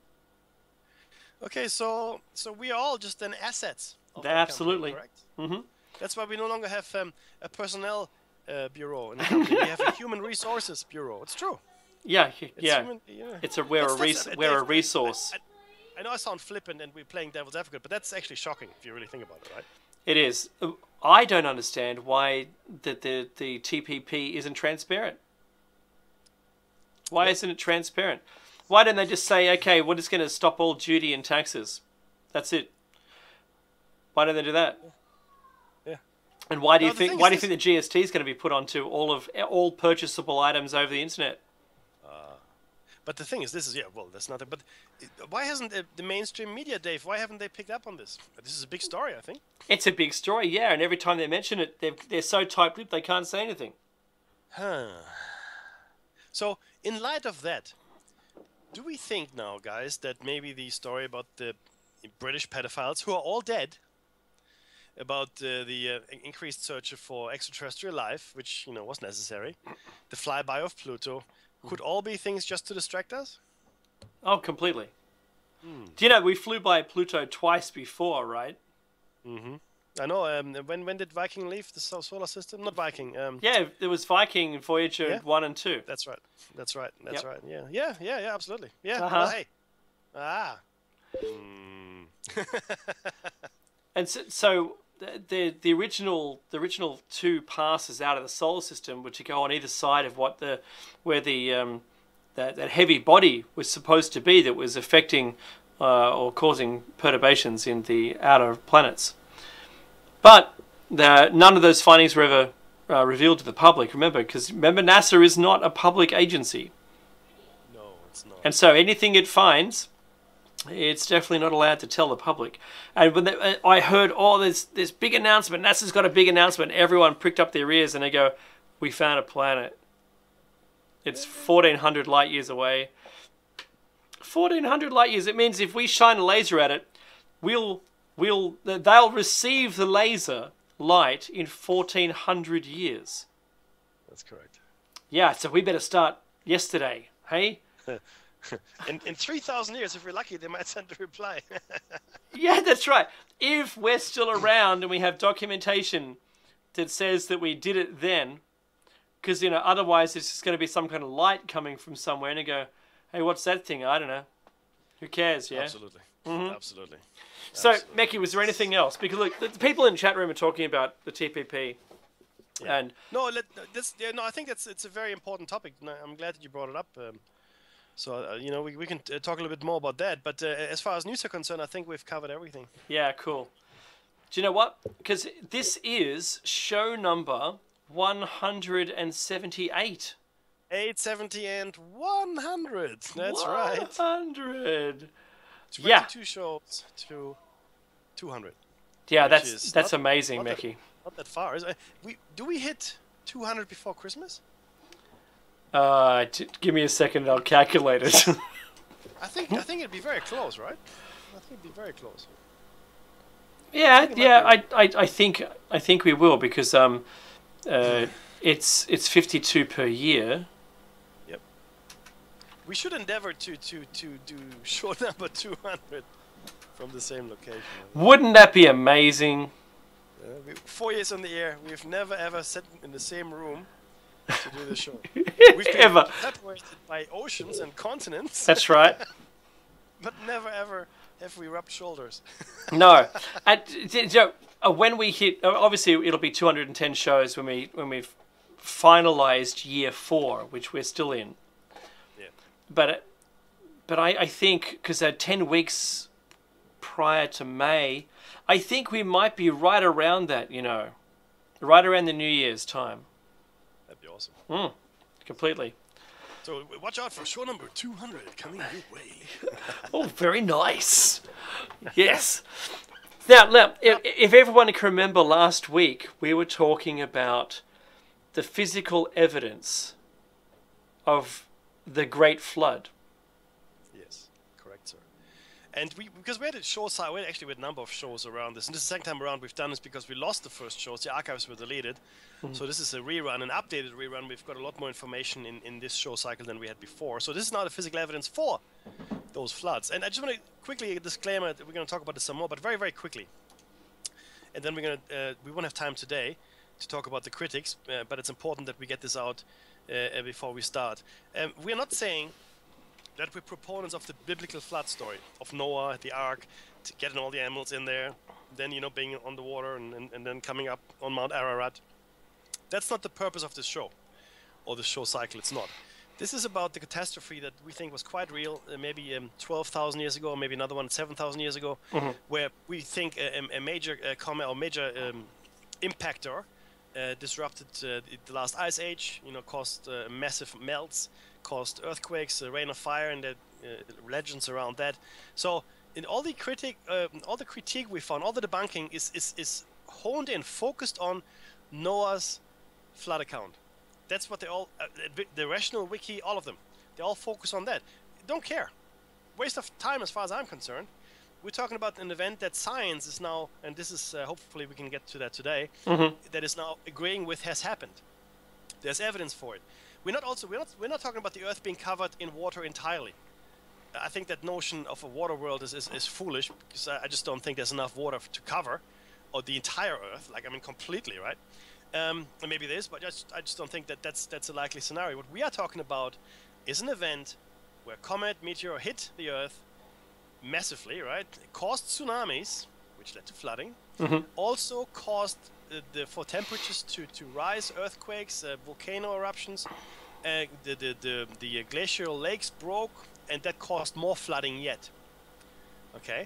Okay, so so we are all just then assets. Of They're that absolutely. company, correct? Mhm. That's why we no longer have um, a personnel uh, bureau in the company. We have a human resources bureau. It's true. Yeah, It's yeah. human, yeah. It's a we're a That's- res- that's- we're a Dave, resource. I, I, I know I sound flippant and we're playing devil's advocate, but that's actually shocking if you really think about it, right? It is. I don't understand why the the, the T P P isn't transparent. Why isn't it transparent? Why don't they just say, okay, we're just going to stop all duty and taxes? That's it. Why don't they do that? Yeah. And why do No, you the think thing why is do you think the G S T is going to be put onto all of all purchasable items over the internet? But the thing is, this is, yeah, well, that's nothing. But uh, why hasn't the, the mainstream media, Dave, why haven't they picked up on this? This is a big story, I think. It's a big story, yeah, and every time they mention it, they're, they're so tight-lipped they can't say anything. Huh. So, in light of that, do we think now, guys, that maybe the story about the British pedophiles, who are all dead, about uh, the uh, in- increased search for extraterrestrial life, which, you know, was necessary, the flyby of Pluto, could all be things just to distract us? Oh, completely. Do you know, we flew by Pluto twice before, right? Mm-hmm. I know. Um, when when did Viking leave the so- solar system? Not Viking. Um, Yeah, there was Viking, Voyager Yeah. one and two. That's right. That's right. That's Yep. right. Yeah. Yeah. Yeah. Yeah. Absolutely. Yeah. Uh-huh. Well, hey. Ah. Mm. And so, so the, the the original the original two passes out of the solar system were to go on either side of what the where the um, that, that heavy body was supposed to be that was affecting uh, or causing perturbations in the outer planets. But the, none of those findings were ever uh, revealed to the public. Remember, because remember, NASA is not a public agency. No, it's not. And so anything it finds, it's definitely not allowed to tell the public. And when they, I heard, oh, there's this big announcement, NASA's got a big announcement, everyone pricked up their ears and they go, we found a planet. It's fourteen hundred light years away. fourteen hundred light years. It means if we shine a laser at it, we'll, we'll, they'll receive the laser light in fourteen hundred years. That's correct. Yeah, so we better start yesterday, hey? in in three thousand years, if we're lucky, they might send a reply. Yeah, that's right. If we're still around and we have documentation that says that we did it then, because, you know, otherwise it's just going to be some kind of light coming from somewhere and you go, hey, what's that thing? I don't know. Who cares, yeah? Absolutely. Mm-hmm. Absolutely. So, Absolutely. Meki, was there anything else? Because, look, the people in the chat room are talking about the T P P. Yeah. And no, let, this, yeah, no, I think that's it's a very important topic. And I'm glad that you brought it up. Um, so, uh, you know, we, we can uh, talk a little bit more about that. But uh, as far as news are concerned, I think we've covered everything. Yeah, cool. Do you know what? Because this is show number one hundred seventy-eight. eight seventy and one hundred. That's right. one hundred. twenty-two Yeah. shows to two hundred. Yeah, Which that's is that's not- amazing, not that- Meki. Not that far. Is it? We do we hit two hundred before Christmas? Uh, t- give me a second, and I'll calculate it. I think I think it'd be very close, right? I think it'd be very close. Yeah, think it yeah, might I, I, I think I think we will because um, uh, it's it's fifty-two per year. We should endeavor to to to do show number two hundred from the same location. Wouldn't that be amazing? Uh, we, four years on the air, we've never ever sat in the same room to do the show. We've been Ever. separated by oceans and continents, That's right. but never ever have we rubbed shoulders. No, and you know, uh, when we hit, uh, obviously it'll be two hundred ten shows when we when we've finalized year four, which we're still in. Yeah. But uh, but I I think because uh, ten weeks prior to May, I think we might be right around that. You know, right around the New Year's time. That'd be awesome. Mm, completely. So watch out for show number two hundred coming your way. Oh, very nice. Yes. Now, now if, if everyone can remember last week, we were talking about the physical evidence of the Great Flood. Yes, correct, sir. And we, because we had a show, we had actually we had a number of shows around this, and this is the second time around we've done this because we lost the first shows, the archives were deleted. Mm-hmm. So this is a rerun, an updated rerun. We've got a lot more information in, in this show cycle than we had before. So this is now the physical evidence for those floods. And I just want to quickly a disclaimer that we're going to talk about this some more, but very, very quickly. And then we're going to, uh, we won't have time today to talk about the critics, uh, but it's important that we get this out uh, before we start. Um, we're not saying that we're proponents of the biblical flood story of Noah, the ark, to getting all the animals in there, then, you know, being on the water and, and, and then coming up on Mount Ararat. That's not the purpose of this show, or the show cycle, it's not. This is about the catastrophe that we think was quite real, uh, maybe um, twelve thousand years ago, or maybe another one seven thousand years ago, mm-hmm. where we think a, a major uh, comment or major um, impactor uh, disrupted uh, the last ice age, you know, caused uh, massive melts, caused earthquakes, uh, rain of fire, and the uh, legends around that. So, in all the critic, uh, all the critique we found, all the debunking is is is honed in, focused on Noah's flood account. That's what they all, uh, the Rational Wiki, all of them, they all focus on that. Don't care. Waste of time as far as I'm concerned. We're talking about an event that science is now, and this is, uh, hopefully we can get to that today, mm-hmm. that is now agreeing with has happened. There's evidence for it. We're not also, we're not, we're not talking about the Earth being covered in water entirely. I think that notion of a water world is, is, is foolish, because I, I just don't think there's enough water to cover, or the entire Earth, like, I mean, completely, right? Um, and maybe it is, but I just, I just don't think that that's, that's a likely scenario. What we are talking about is an event where comet, meteor hit the Earth massively, right? It caused tsunamis, which led to flooding. Mm-hmm. Also caused uh, the, for temperatures to, to rise, earthquakes, uh, volcano eruptions. Uh, the, the, the, the glacial lakes broke, and that caused more flooding yet. Okay?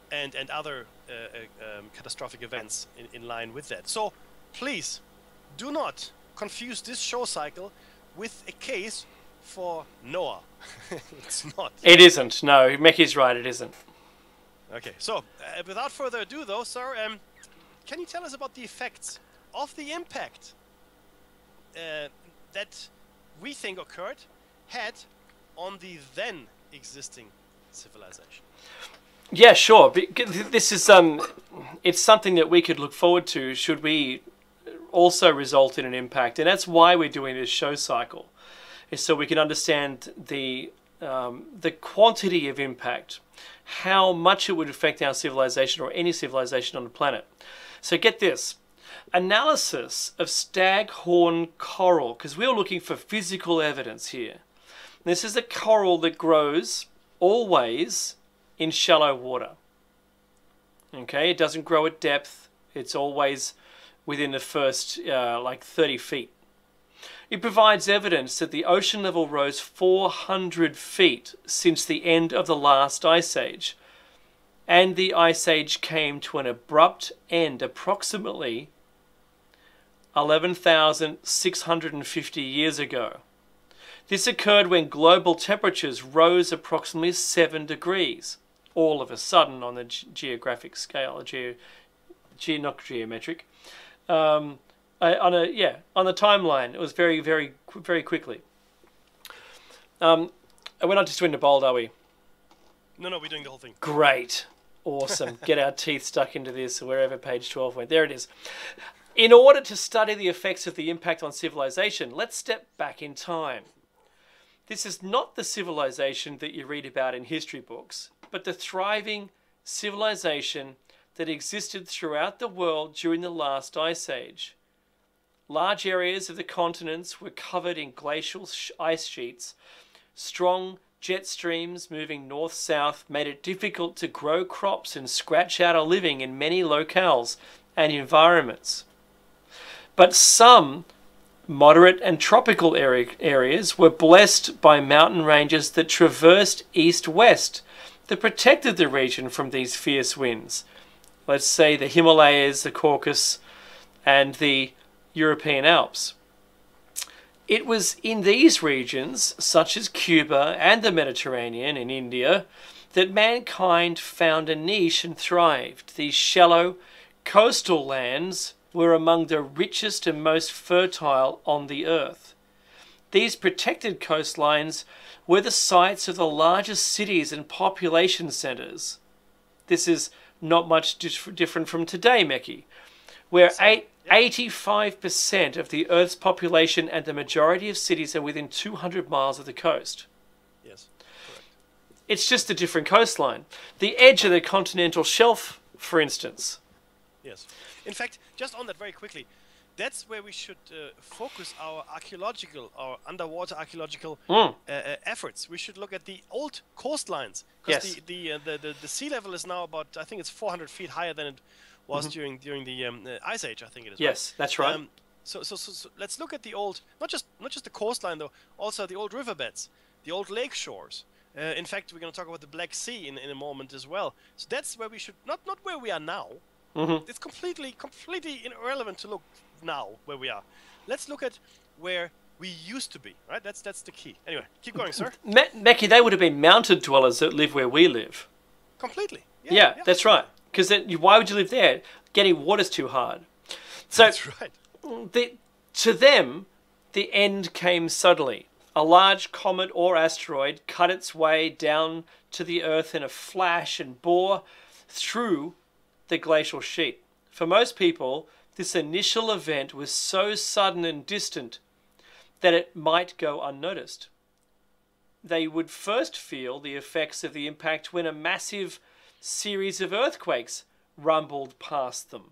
and and other uh, uh, um, catastrophic events in, in line with that. So please do not confuse this show cycle with a case for Noah. It's not. It isn't. No, Meki's right. It isn't. Okay. So uh, without further ado, though, sir, um, can you tell us about the effects of the impact uh, that we think occurred had on the then existing civilization? Yeah, sure. This is um, it's something that we could look forward to should we also result in an impact, and that's why we're doing this show cycle, is so we can understand the um, the quantity of impact, how much it would affect our civilization or any civilization on the planet. So get this. Analysis of staghorn coral, because we're looking for physical evidence here. This is a coral that grows always in shallow water. Okay, it doesn't grow at depth. It's always within the first uh, like thirty feet. It provides evidence that the ocean level rose four hundred feet since the end of the last ice age. And the ice age came to an abrupt end approximately eleven thousand six hundred fifty years ago. This occurred when global temperatures rose approximately seven degrees, all of a sudden on the ge geographic scale, ge ge not geometric, um, uh, on a yeah on the timeline. It was very very very quickly. Um, we're not just doing the bold, are we? No, no, we're doing the whole thing. Great, awesome. Get our teeth stuck into this wherever page twelve went. There it is. In order to study the effects of the impact on civilization, let's step back in time. This is not the civilization that you read about in history books, but the thriving civilization that existed throughout the world during the last ice age. Large areas of the continents were covered in glacial ice sheets. Strong jet streams moving north-south made it difficult to grow crops and scratch out a living in many locales and environments. But some moderate and tropical area, areas were blessed by mountain ranges that traversed east-west that protected the region from these fierce winds. Let's say the Himalayas, the Caucasus, and the European Alps. It was in these regions, such as Cuba and the Mediterranean in India, that mankind found a niche and thrived. These shallow coastal lands were among the richest and most fertile on the earth. These protected coastlines were the sites of the largest cities and population centres. This is not much different from today, Meki, where eighty-five percent of the Earth's population and the majority of cities are within two hundred miles of the coast. Yes, correct. It's just a different coastline. The edge of the continental shelf, for instance. Yes. In fact, just on that very quickly, that's where we should uh, focus our archaeological, our underwater archaeological Mm. uh, uh, efforts. We should look at the old coastlines, because Yes. the the, uh, the the the sea level is now about, I think it's four hundred feet higher than it was Mm-hmm. during during the um, uh, ice age. I think it is. Yes, right? that's right. Um, so, so so so let's look at the old, not just not just the coastline though, also the old riverbeds, the old lake shores. Uh, in fact, we're going to talk about the Black Sea in in a moment as well. So that's where we should not not where we are now. Mm-hmm. It's completely, completely irrelevant to look now where we are. Let's look at where we used to be, right? That's that's the key. Anyway, keep going, sir. Me Meki, they would have been mountain dwellers that live where we live. Completely. Yeah, that's right. Because why would you live there? Getting water's too hard. So That's right. the, to them, the end came suddenly. A large comet or asteroid cut its way down to the Earth in a flash and bore through the glacial sheet. For most people, this initial event was so sudden and distant that it might go unnoticed. They would first feel the effects of the impact when a massive series of earthquakes rumbled past them.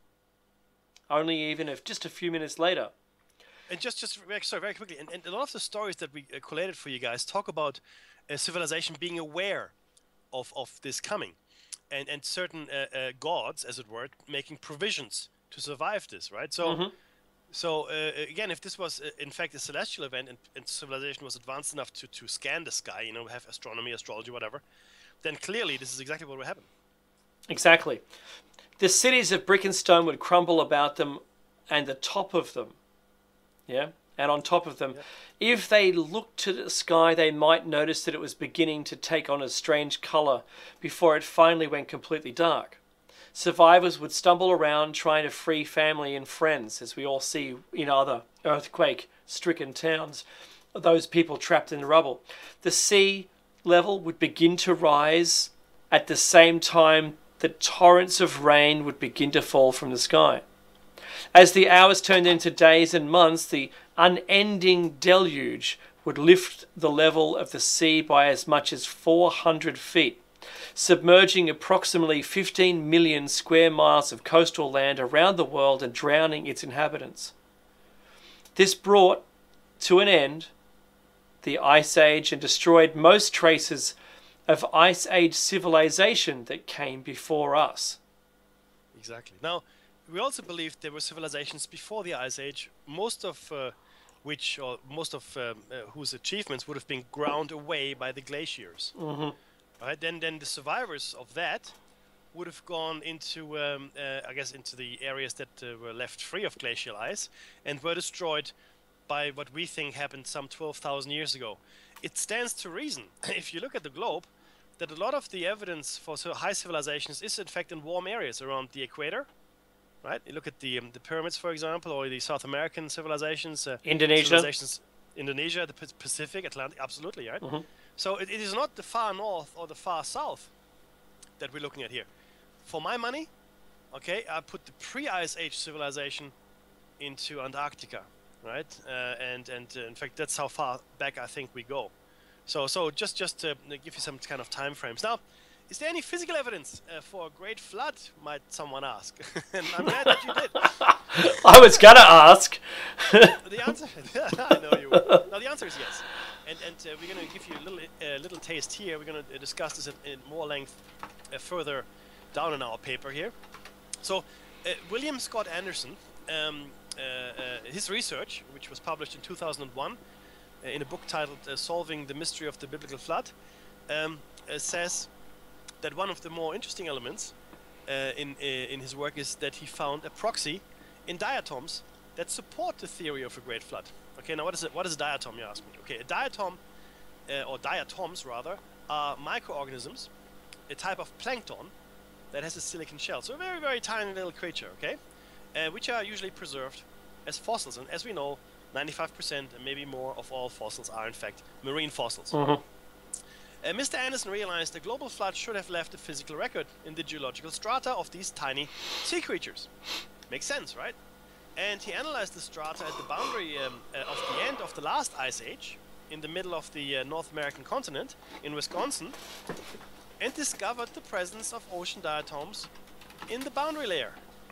Only even if just a few minutes later. And just, just very- sorry, very quickly, and, and a lot of the stories that we uh, collated for you guys talk about a civilization being aware of, of this coming, and, and certain uh, uh, gods, as it were, making provisions to survive this, right? So, Mhm. so uh, again, if this was uh, in fact a celestial event, and, and civilization was advanced enough to, to scan the sky, you know, have astronomy, astrology, whatever, then clearly this is exactly what would happen. Exactly. The cities of brick and stone would crumble about them and the top of them. Yeah? And on top of them. Yeah. If they looked to the sky, they might notice that it was beginning to take on a strange color before it finally went completely dark. Survivors would stumble around trying to free family and friends, as we all see in other earthquake-stricken towns, those people trapped in the rubble. The sea level would begin to rise at the same time that torrents of rain would begin to fall from the sky. As the hours turned into days and months, the unending deluge would lift the level of the sea by as much as four hundred feet, submerging approximately fifteen million square miles of coastal land around the world and drowning its inhabitants. This brought to an end the Ice Age and destroyed most traces of Ice Age civilization that came before us. Exactly. Now, we also believe there were civilizations before the Ice Age, most of uh, which, or most of um, uh, whose achievements would have been ground away by the glaciers. Mm-hmm. Right? Then, then the survivors of that would have gone into, um, uh, I guess, into the areas that uh, were left free of glacial ice and were destroyed by what we think happened some twelve thousand years ago. It stands to reason, if you look at the globe, that a lot of the evidence for so high civilizations is in fact in warm areas around the equator. Right? You look at the um, the pyramids, for example, or the South American civilizations, uh, Indonesia, civilizations, Indonesia, the P Pacific, Atlantic, absolutely, right? Mm-hmm. So it, it is not the far north or the far south that we're looking at here. For my money, okay, I put the pre-Ice Age civilization into Antarctica, right? Uh, and and uh, in fact, that's how far back I think we go. So so just just to give you some kind of time frames now. Is there any physical evidence uh, for a great flood, might someone ask? And I'm glad that you did. I was gonna ask. The answer, I know you will. No, the answer is yes. And and uh, we're gonna give you a little uh, little taste here. We're gonna uh, discuss this in, in more length uh, further down in our paper here. So, uh, William Scott Anderson, um, uh, uh, his research, which was published in two thousand one uh, in a book titled uh, "Solving the Mystery of the Biblical Flood," um, uh, says that one of the more interesting elements uh, in uh, in his work is that he found a proxy in diatoms that support the theory of a great flood. Okay, now what is it? What is a diatom? You ask me. Okay, a diatom, uh, or diatoms rather, are microorganisms, a type of plankton that has a silicon shell. So a very very tiny little creature. Okay, uh, which are usually preserved as fossils, and as we know, ninety-five percent and maybe more of all fossils are in fact marine fossils. Mm-hmm. Uh, Mister Anderson realized the global flood should have left a physical record in the geological strata of these tiny sea creatures. Makes sense, right? And he analyzed the strata at the boundary um, uh, of the end of the last ice age, in the middle of the uh, North American continent, in Wisconsin, and discovered the presence of ocean diatoms in the boundary layer.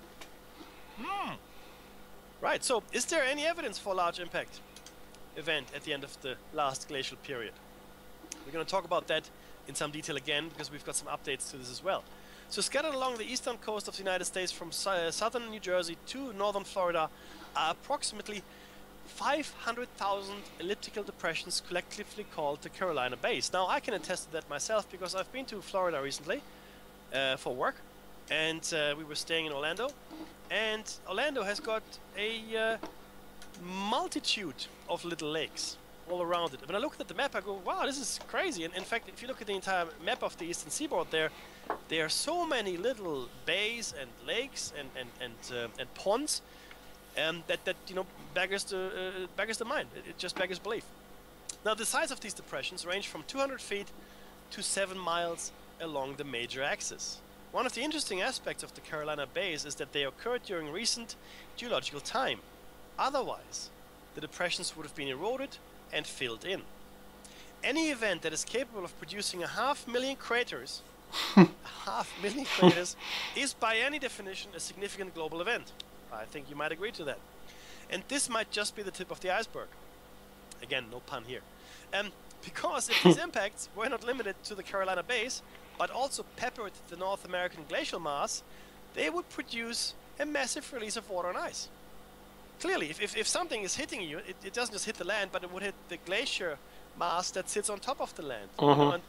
Hmm. Right, so is there any evidence for a large impact event at the end of the last glacial period? We're going to talk about that in some detail again, because we've got some updates to this as well. So scattered along the eastern coast of the United States from su uh, southern New Jersey to northern Florida are approximately five hundred thousand elliptical depressions collectively called the Carolina Bays. Now I can attest to that myself, because I've been to Florida recently uh, for work, and uh, we were staying in Orlando, and Orlando has got a uh, multitude of little lakes all around it. When I looked at the map, I go, wow, this is crazy. And in fact, if you look at the entire map of the eastern seaboard there, there are so many little bays and lakes and and and, uh, and ponds, um, that that you know beggars the uh, beggars the mind. It, it just beggars belief. Now, the size of these depressions range from two hundred feet to seven miles along the major axis. One of the interesting aspects of the Carolina Bays is that they occurred during recent geological time. Otherwise, the depressions would have been eroded and filled in. Any event that is capable of producing a half million craters, a half million craters, is by any definition a significant global event. I think you might agree to that. And this might just be the tip of the iceberg. Again, no pun here. Um, because if these impacts were not limited to the Carolina Bays, but also peppered the North American glacial mass, they would produce a massive release of water and ice. Clearly, if, if, if something is hitting you, it, it doesn't just hit the land, but it would hit the glacier mass that sits on top of the land. Mm-hmm. And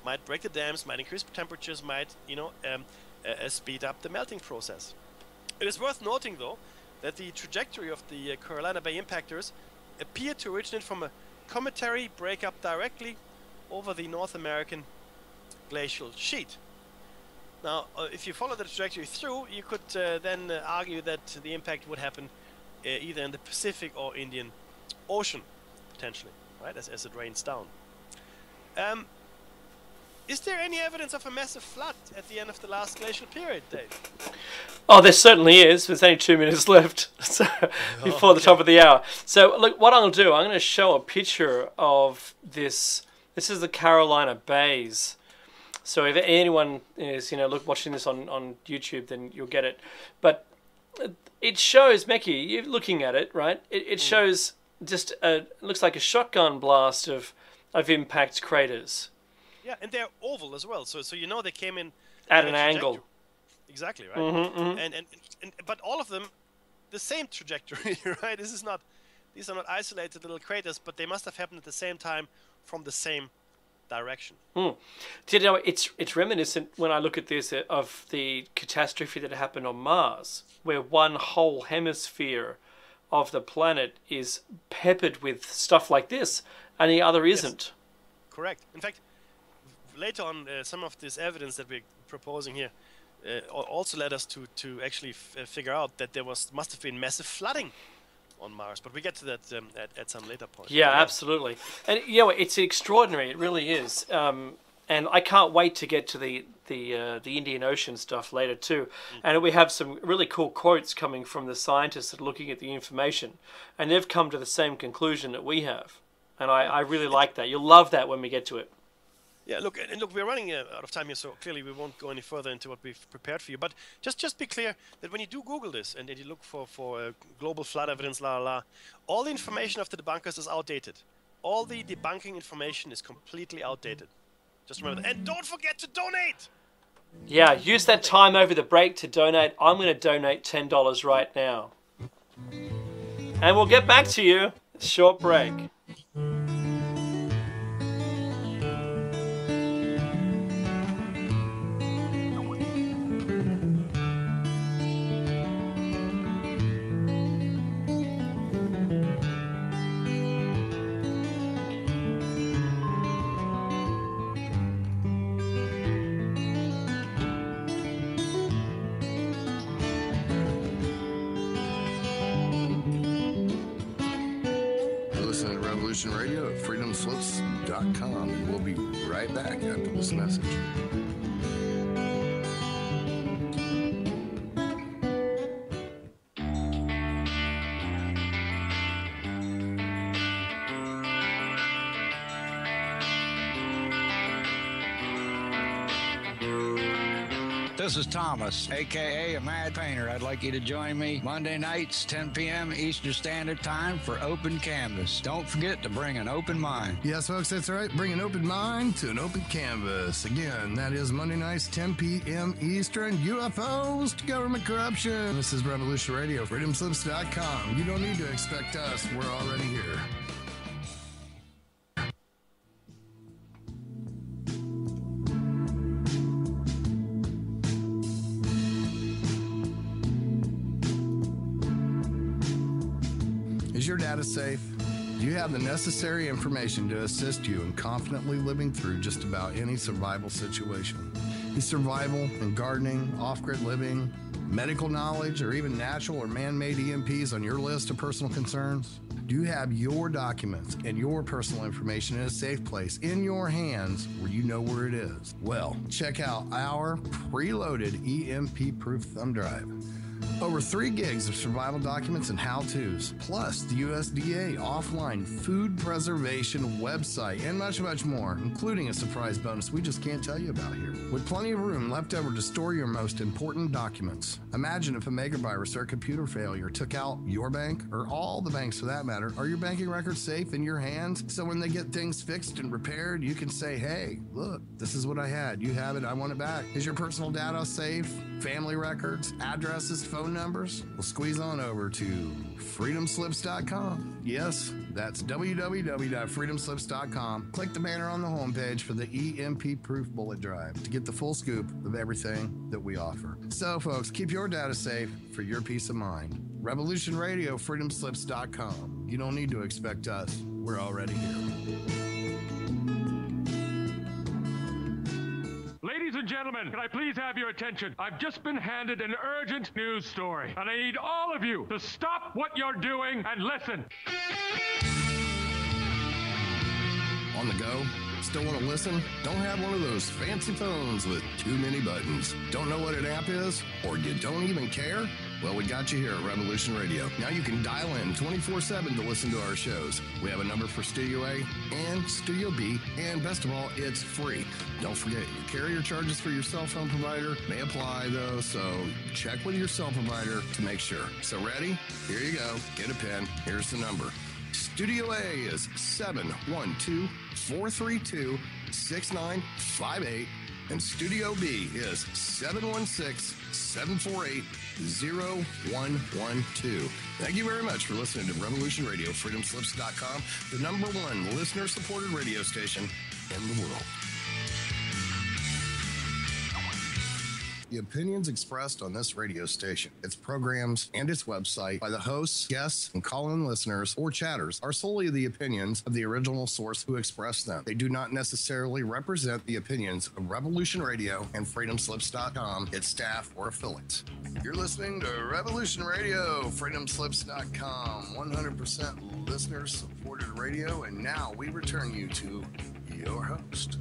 might break the dams, might increase temperatures, might, you know, um, uh, speed up the melting process. It is worth noting, though, that the trajectory of the uh, Carolina Bay impactors appear to originate from a cometary breakup directly over the North American glacial sheet. Now, uh, if you follow the trajectory through, you could uh, then uh, argue that the impact would happen uh, either in the Pacific or Indian Ocean, potentially, right, as, as it rains down. Um, is there any evidence of a massive flood at the end of the last glacial period, Dave? Oh, there certainly is. There's only two minutes left so before oh, okay. the top of the hour. So, look, what I'll do, I'm going to show a picture of this. This is the Carolina Bays. So if anyone is, you know, look watching this on, on YouTube, then you'll get it. But it shows, Mekhi, you're looking at it, right? It, it mm. shows just a, it looks like a shotgun blast of, of impact craters. Yeah, and they're oval as well. So so you know they came in at an angle. Exactly, right? Mm-hmm, mm-hmm. And, and and but all of them the same trajectory, right? This is not these are not isolated little craters, but they must have happened at the same time from the same direction. Mm. Do you know, it's it's reminiscent when I look at this uh, of the catastrophe that happened on Mars, where one whole hemisphere of the planet is peppered with stuff like this, and the other isn't. Yes. Correct. In fact, later on, uh, some of this evidence that we're proposing here uh, also led us to to actually f uh, figure out that there was must have been massive flooding on Mars, but we get to that um, at, at some later point. Yeah, absolutely. And you know, it's extraordinary. It really is. Um, and I can't wait to get to the the uh, the Indian Ocean stuff later too. Mm. And we have some really cool quotes coming from the scientists that are looking at the information, and they've come to the same conclusion that we have. And I, I really like that. You'll love that when we get to it. Yeah, look, and look, we're running uh, out of time here, so clearly we won't go any further into what we've prepared for you. But just, just be clear that when you do Google this and then you look for for uh, global flood evidence, la la la, all the information of the debunkers is outdated. All the debunking information is completely outdated. Just remember that, and don't forget to donate. Yeah, use that time over the break to donate. I'm going to donate ten dollars right now, and we'll get back to you. Short break. Radio at freedom slips dot com, and we'll be right back after this message. This is Thomas, a k a a Mad Painter. I'd like you to join me Monday nights, ten p m Eastern Standard Time for Open Canvas. Don't forget to bring an open mind. Yes, folks, that's right. Bring an open mind to an open canvas. Again, that is Monday nights, ten p m Eastern. U F Os to government corruption. This is Revolution Radio, freedom slips dot com. You don't need to expect us. We're already here. Is your data safe? Do you have the necessary information to assist you in confidently living through just about any survival situation? Is survival and gardening, off-grid living, medical knowledge, or even natural or man-made E M Ps on your list of personal concerns? Do you have your documents and your personal information in a safe place in your hands where you know where it is? Well, check out our preloaded E M P-proof thumb drive. Over three gigs of survival documents and how-tos, plus the U S D A offline food preservation website, and much, much more, including a surprise bonus we just can't tell you about here. With plenty of room left over to store your most important documents. Imagine if a megavirus or a computer failure took out your bank, or all the banks for that matter. Are your banking records safe in your hands? So when they get things fixed and repaired, you can say, hey, look, this is what I had. You have it. I want it back. Is your personal data safe? Family records, addresses, phone phone numbers, well, squeeze on over to freedom slips dot com. Yes, that's w w w dot freedom slips dot com. Click the banner on the homepage for the E M P-proof bullet drive to get the full scoop of everything that we offer. So, folks, keep your data safe for your peace of mind. Revolution Radio, freedom slips dot com. You don't need to expect us. We're already here. Ladies and gentlemen, can I please have your attention? I've just been handed an urgent news story, and I need all of you to stop what you're doing and listen. On the go? Still want to listen? Don't have one of those fancy phones with too many buttons? Don't know what an app is? Or you don't even care? Well, we got you here at Revolution Radio. Now you can dial in twenty-four seven to listen to our shows. We have a number for Studio A and Studio B, and best of all, it's free. Don't forget, carrier charges for your cell phone provider may apply, though, so check with your cell provider to make sure. So ready? Here you go. Get a pen. Here's the number. Studio A is seven one two, four three two, six nine five eight, and Studio B is seven one six, seven four eight, zero one one two. Thank you very much for listening to Revolution Radio, freedom slips dot com, the number one listener-supported radio station in the world. The opinions expressed on this radio station, its programs, and its website by the hosts, guests, and call-in listeners or chatters are solely the opinions of the original source who expressed them. They do not necessarily represent the opinions of Revolution Radio and freedom slips dot com, its staff, or affiliates. You're listening to Revolution Radio, freedom slips dot com, one hundred percent listener-supported radio, and now we return you to your host.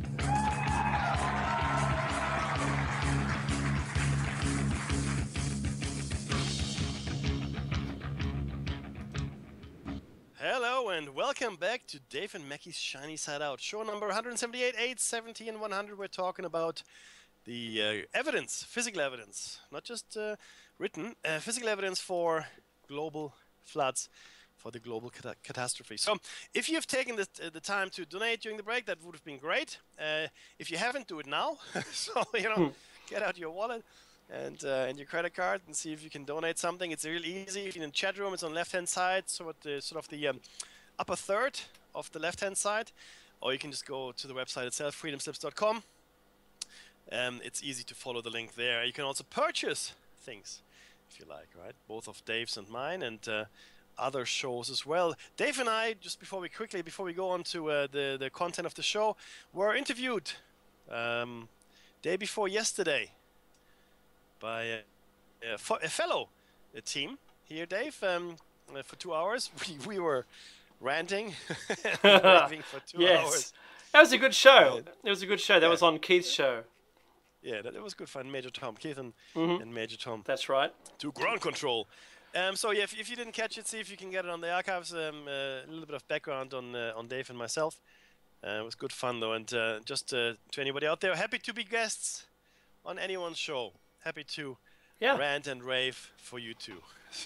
Hello and welcome back to Dave and Mackie's Shiny Side Out. Show number one seventy-eight, eight seventy, and one hundred. We're talking about the uh, evidence, physical evidence, not just uh, written, uh, physical evidence for global floods, for the global cat catastrophe. So if you've taken the, uh, the time to donate during the break, that would have been great. Uh, if you haven't, do it now. So, you know, get out your wallet and uh, and your credit card and see if you can donate something. It's really easy. If you're in the chat room, it's on the left-hand side, so at the sort of the um, upper third of the left-hand side, or you can just go to the website itself, freedom slips dot com. Um, it's easy to follow the link there. You can also purchase things if you like, right? Both of Dave's and mine, and uh, other shows as well. Dave and I, just before we quickly, before we go on to uh, the the content of the show, were interviewed um, day before yesterday by a, a, a fellow a team here, Dave. Um, uh, for two hours, we we were ranting, and raving for two yes. hours. That was a good show. Uh, it was a good show. That yeah. was on Keith's show. Yeah, that, that was good fun. Major Tom, Keith and, Mm-hmm. and Major Tom. That's right. To ground control. Um, so yeah, if, if you didn't catch it, see if you can get it on the archives. Um, uh, a little bit of background on uh, on Dave and myself. Uh, it was good fun though, and uh, just uh, to anybody out there, happy to be guests on anyone's show. Happy to Yeah. rant and rave for you too.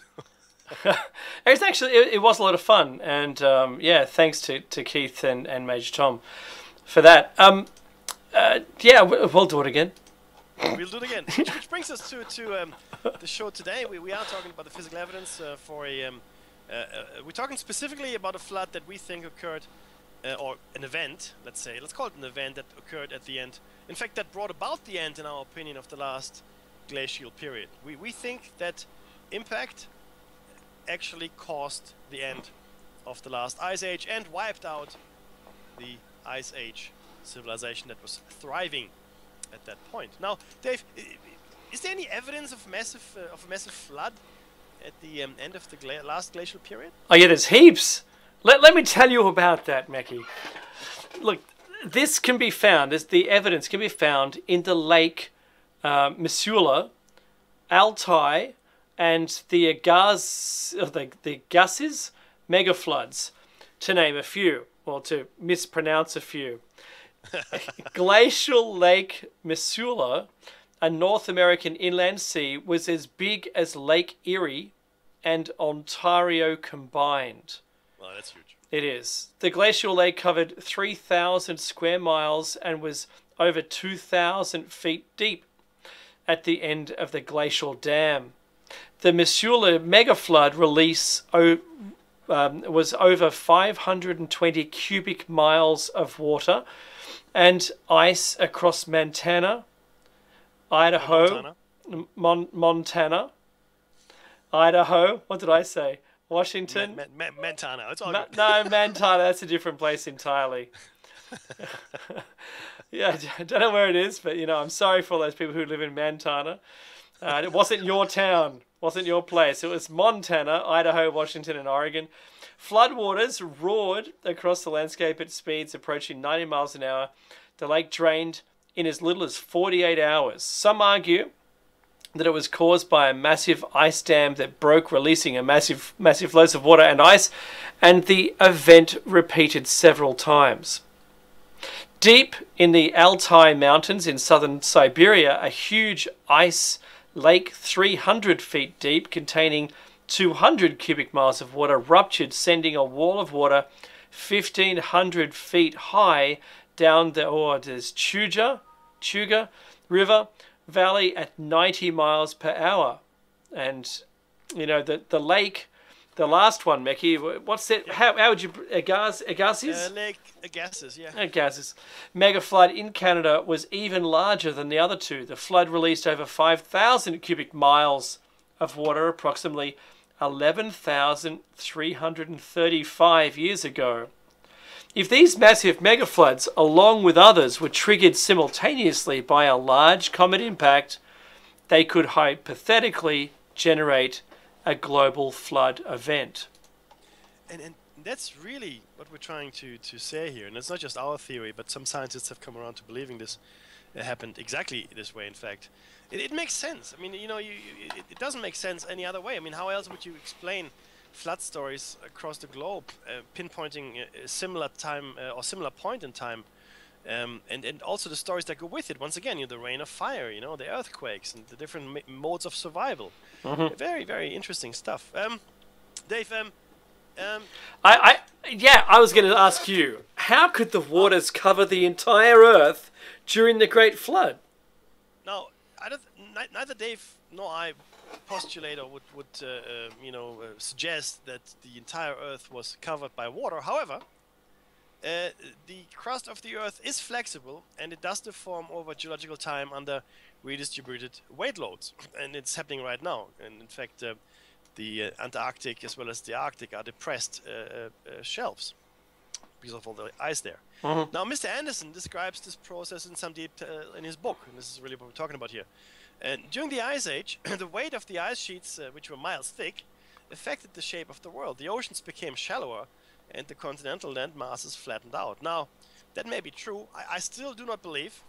It's actually it, it was a lot of fun, and um, yeah, thanks to, to Keith and, and Major Tom for that. Um, uh, yeah, we- we'll do it again. We'll do it again. Which, which brings us to to um, the show today. We we are talking about the physical evidence uh, for a. Um, uh, uh, we're talking specifically about a flood that we think occurred, uh, or an event. Let's say, let's call it an event that occurred at the end. In fact, that brought about the end, in our opinion, of the last glacial period. We we think that impact actually caused the end of the last ice age and wiped out the ice age civilization that was thriving at that point. Now, Dave, i- i- is there any evidence of massive uh, of a massive flood at the um, end of the gla last glacial period? Oh yeah, there's heaps. Let, let me tell you about that, Mackie. Look, this can be found, this, the evidence can be found in the Lake uh, Missoula, Altai, and the Agaz, uh, the, the Gus's mega floods, to name a few, or to mispronounce a few. Glacial Lake Missoula, a North American inland sea, was as big as Lake Erie and Ontario combined. Well, that's huge. It is. The glacial lake covered three thousand square miles and was over two thousand feet deep at the end of the glacial dam. the Missoula mega flood release o um, was over five hundred twenty cubic miles of water and ice across Montana, Idaho, Montana. Mon Montana, Idaho. What did I say? Washington. Man, man, man, Montana. It's all Ma good. no, Montana. That's a different place entirely. Yeah, I don't know where it is, but you know, I'm sorry for all those people who live in Montana. Uh, it wasn't your town, wasn't your place. It was Montana, Idaho, Washington, and Oregon. Floodwaters roared across the landscape at speeds approaching ninety miles an hour. The lake drained in as little as forty-eight hours. Some argue that it was caused by a massive ice dam that broke, releasing a massive, massive flows of water and ice, and the event repeated several times. Deep in the Altai Mountains in southern Siberia, a huge ice lake three hundred feet deep, containing two hundred cubic miles of water, ruptured, sending a wall of water fifteen hundred feet high down the oh, there's Chuga, Chuga River Valley at ninety miles per hour. And, you know, the, the lake, the last one, Mickey, what's it? How, how would you, Agassiz? Agassiz? Uh, Lake Agassiz, yeah. Agassiz. Mega flood in Canada was even larger than the other two. The flood released over five thousand cubic miles of water, approximately eleven thousand three hundred thirty-five years ago. If these massive mega floods, along with others, were triggered simultaneously by a large comet impact, they could hypothetically generate a global flood event. And, and that's really what we're trying to, to say here. And it's not just our theory, but some scientists have come around to believing this uh, happened exactly this way, in fact. It, it makes sense. I mean, you know, you, you, it, it doesn't make sense any other way. I mean, how else would you explain flood stories across the globe, uh, pinpointing a, a similar time uh, or similar point in time, um, and, and also the stories that go with it. Once again, you know, the rain of fire, you know, the earthquakes, and the different m modes of survival. Mm-hmm. Very, very interesting stuff. Um, Dave, um, um, I, I, yeah, I was going to ask you, how could the waters cover the entire Earth during the Great Flood? now, I don't, ni neither Dave nor I postulate or would, would uh, uh, you know, uh, suggest that the entire Earth was covered by water. However, uh, the crust of the Earth is flexible, and it does deform over geological time under redistributed weight loads, and it's happening right now. And in fact, uh, the uh, Antarctic as well as the Arctic are depressed uh, uh, uh, shelves because of all the ice there. Mm-hmm. Now, Mister Anderson describes this process in some deep uh, in his book, and this is really what we're talking about here. And during the Ice Age, the weight of the ice sheets, uh, which were miles thick, affected the shape of the world. The oceans became shallower, and the continental land masses flattened out. Now, that may be true. I, I still do not believe.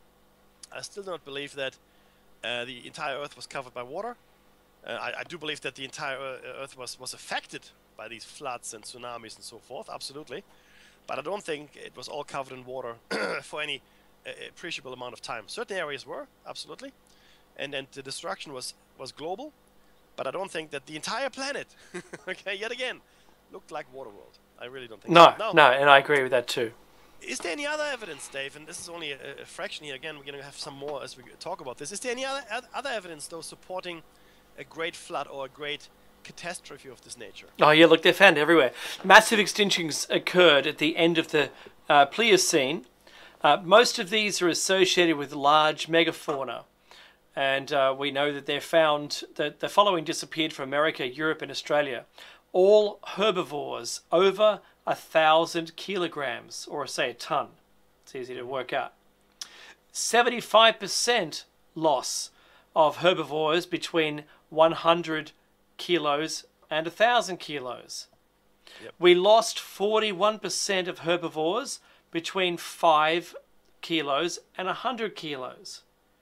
I still do not believe that uh, the entire Earth was covered by water. Uh, I, I do believe that the entire uh, Earth was was affected by these floods and tsunamis and so forth. Absolutely, but I don't think it was all covered in water for any uh, appreciable amount of time. Certain areas were, absolutely. And then the destruction was was global, but I don't think that the entire planet, okay, yet again, looked like Waterworld. I really don't think No, so. no, and I agree with that too. Is there any other evidence, Dave? And this is only a, a fraction here. Again, we're going to have some more as we talk about this. Is there any other other evidence, though, supporting a great flood or a great catastrophe of this nature? Oh yeah, look, they're found everywhere. Massive extinctions occurred at the end of the uh, Pliocene. Uh, most of these are associated with large megafauna. And uh, we know that they're found, that the following disappeared from America, Europe, and Australia. All herbivores over a thousand kilograms, or say a ton. It's easy to work out. seventy-five percent loss of herbivores between one hundred kilos and one thousand kilos. Yep. We lost forty-one percent of herbivores between five kilos and one hundred kilos.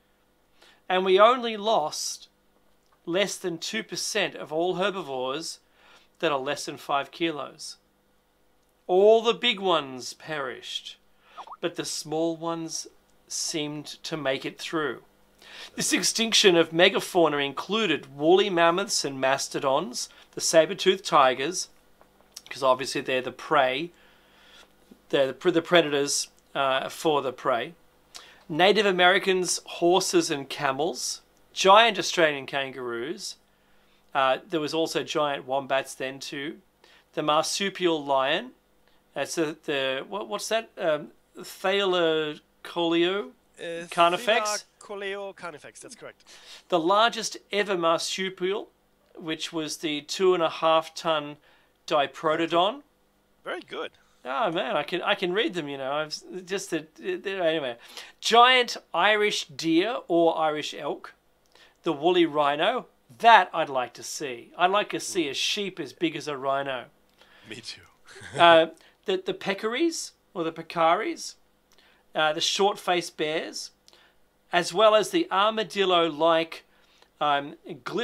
And we only lost less than two percent of all herbivores that are less than five kilos. All the big ones perished, but the small ones seemed to make it through. This extinction of megafauna included woolly mammoths and mastodons, the saber-toothed tigers, because obviously they're the prey, they're the, the predators uh, for the prey, Native Americans, horses and camels, giant Australian kangaroos, Uh, there was also giant wombats then too. The marsupial lion. That's uh, the what, what's that? Um, Thalascoleo Uh, carnifex. Thalascoleo carnifex, that's correct. The largest ever marsupial, which was the two and a half ton Diprotodon. Very good. Oh man, I can I can read them. You know, I've just the, anyway. Giant Irish deer or Irish elk. The woolly rhino. That I'd like to see. I'd like to see a sheep as big as a rhino. Me too. uh, the the peccaries or the peccaries. Uh, the short-faced bears, as well as the armadillo-like um,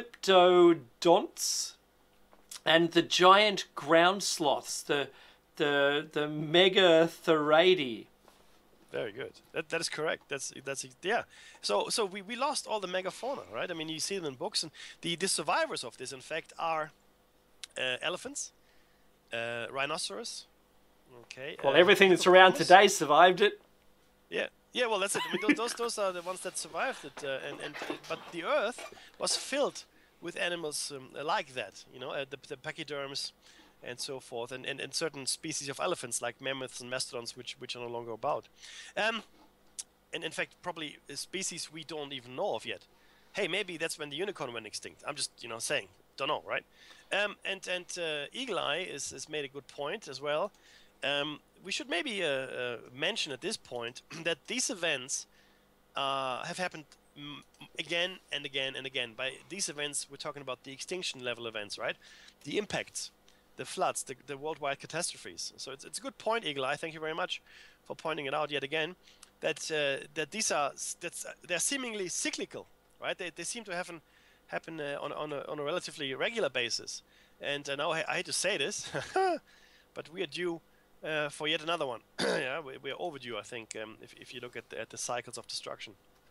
glyptodonts, and the giant ground sloths, the the the Megatheridae. Very good. That that is correct. That's that's yeah. So so we, we lost all the megafauna, right? I mean, you see them in books, and the the survivors of this, in fact, are uh, elephants, uh, rhinoceros. Okay. Well, uh, everything that's around hippopotamus. today survived it. Yeah, yeah. Well, that's it. I mean, those those, those are the ones that survived it, uh, and and but the Earth was filled with animals um, like that. You know, uh, the the pachyderms, and so forth, and, and and certain species of elephants like mammoths and mastodons, which which are no longer about. Um, and in fact, probably a species we don't even know of yet. Hey, maybe that's when the unicorn went extinct. I'm just you know saying, don't know, right? Um, and and uh, Eagle Eye is has made a good point as well. Um, we should maybe uh, uh, mention at this point that these events uh, have happened m again and again and again. By these events, we're talking about the extinction level events, right? The impacts, the floods, the, the worldwide catastrophes. So it's, it's a good point, Eagle Eye. Thank you very much for pointing it out yet again. That uh, that these are that's uh, they're seemingly cyclical, right? They, they seem to happen happen uh, on on a, on a relatively regular basis. And uh, now I, I hate to say this, but we are due. Uh, for yet another one. Yeah, we, we're overdue, I think, um, if, if you look at the, at the cycles of destruction.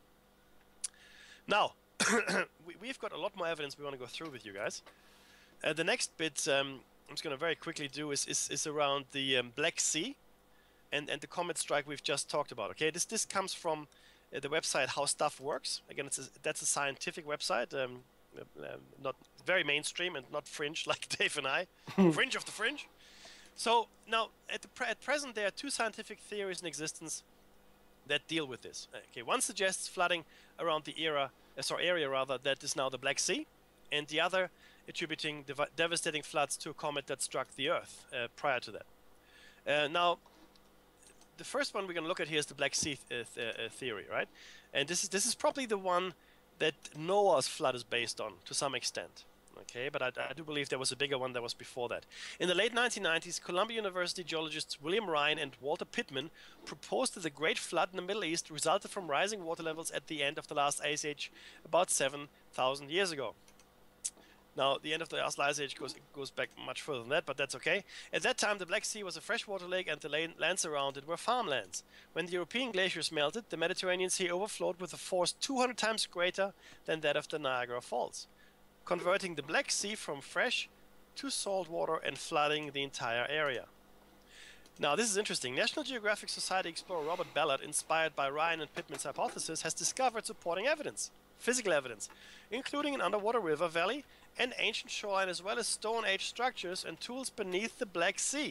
Now, we, we've got a lot more evidence we want to go through with you guys. Uh, the next bit um, I'm just going to very quickly do is, is, is around the um, Black Sea and, and the comet strike we've just talked about. Okay, this this comes from uh, the website How Stuff Works. Again, it's a, that's a scientific website, um, uh, not very mainstream and not fringe like Dave and I. Fringe of the fringe. So now, at, the pre at present, there are two scientific theories in existence that deal with this. Okay, one suggests flooding around the era, uh, sorry, area rather, that is now the Black Sea, and the other attributing dev devastating floods to a comet that struck the Earth uh, prior to that. Uh, now, the first one we're going to look at here is the Black Sea th uh, th uh, theory, right? And this is this is probably the one that Noah's flood is based on to some extent. Okay, but I, I do believe there was a bigger one that was before that. In the late nineteen nineties, Columbia University geologists William Ryan and Walter Pittman proposed that the Great Flood in the Middle East resulted from rising water levels at the end of the last ice age about seven thousand years ago. Now, the end of the last ice age goes, goes back much further than that, but that's okay. At that time, the Black Sea was a freshwater lake and the lands around it were farmlands. When the European glaciers melted, the Mediterranean Sea overflowed with a force two hundred times greater than that of the Niagara Falls, converting the Black Sea from fresh to salt water and flooding the entire area. Now, this is interesting. National Geographic Society explorer Robert Ballard, inspired by Ryan and Pittman's hypothesis, has discovered supporting evidence, physical evidence, including an underwater river valley and ancient shoreline, as well as Stone Age structures and tools beneath the Black Sea.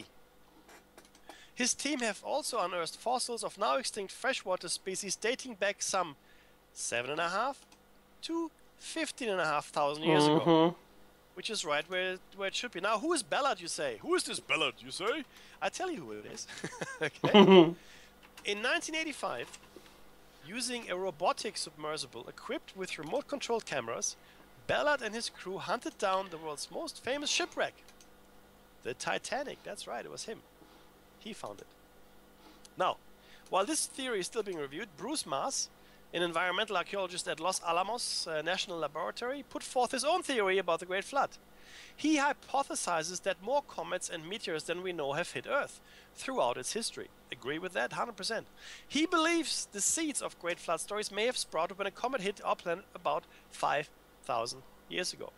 His team have also unearthed fossils of now extinct freshwater species dating back some seven and a half to fifteen and a half thousand years Mm-hmm. ago, which is right where it, where it should be. Now, who is Ballard, you say? Who is this Ballard, you say? I tell you who it is. Okay. In nineteen eighty-five, using a robotic submersible equipped with remote-controlled cameras, Ballard and his crew hunted down the world's most famous shipwreck, the Titanic. That's right, it was him. He found it. Now, while this theory is still being reviewed, Bruce Mars, an environmental archaeologist at Los Alamos uh, National Laboratory, put forth his own theory about the Great Flood. He hypothesizes that more comets and meteors than we know have hit Earth throughout its history. Agree with that? one hundred percent. He believes the seeds of Great Flood stories may have sprouted when a comet hit our planet about five thousand years ago.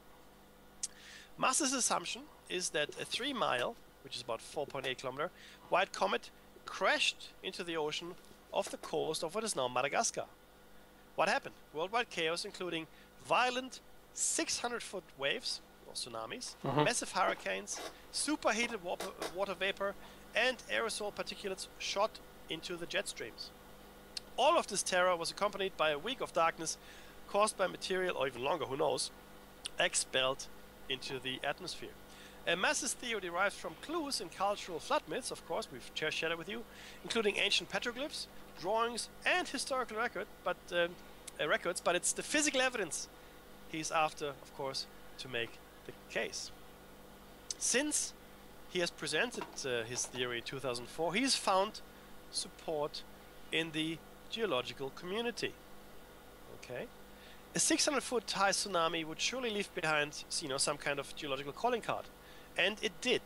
Mars' assumption is that a three mile, which is about four point eight kilometer, wide comet crashed into the ocean off the coast of what is now Madagascar. What happened? Worldwide chaos, including violent six hundred foot waves, or tsunamis, Mhm. massive hurricanes, superheated water, water vapor, and aerosol particulates shot into the jet streams. All of this terror was accompanied by a week of darkness caused by material, or even longer, who knows, expelled into the atmosphere. A Masses theory derives from clues in cultural flood myths, of course, we've shared it with you, including ancient petroglyphs, drawings, and historical record, but um, uh, records, but it's the physical evidence he's after, of course, to make the case. Since he has presented uh, his theory in two thousand four, he's found support in the geological community. Okay, a six hundred foot high tsunami would surely leave behind, you know, some kind of geological calling card, and it did.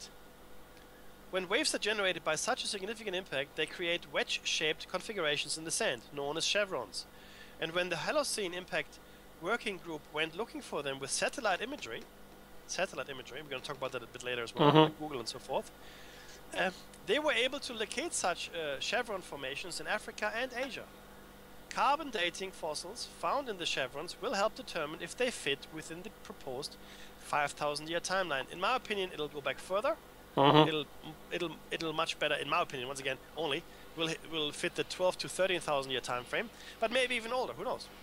When waves are generated by such a significant impact, they create wedge-shaped configurations in the sand, known as chevrons. And when the Holocene Impact Working Group went looking for them with satellite imagery, satellite imagery, we're going to talk about that a bit later as well, Mhm. like Google and so forth, uh, they were able to locate such uh, chevron formations in Africa and Asia. Carbon dating fossils found in the chevrons will help determine if they fit within the proposed five thousand year timeline. In my opinion, it'll go back further. Mhm. It'll it'll it'll much better, in my opinion, once again, only will hi- will fit the twelve to thirteen thousand year time frame, but maybe even older. Who knows?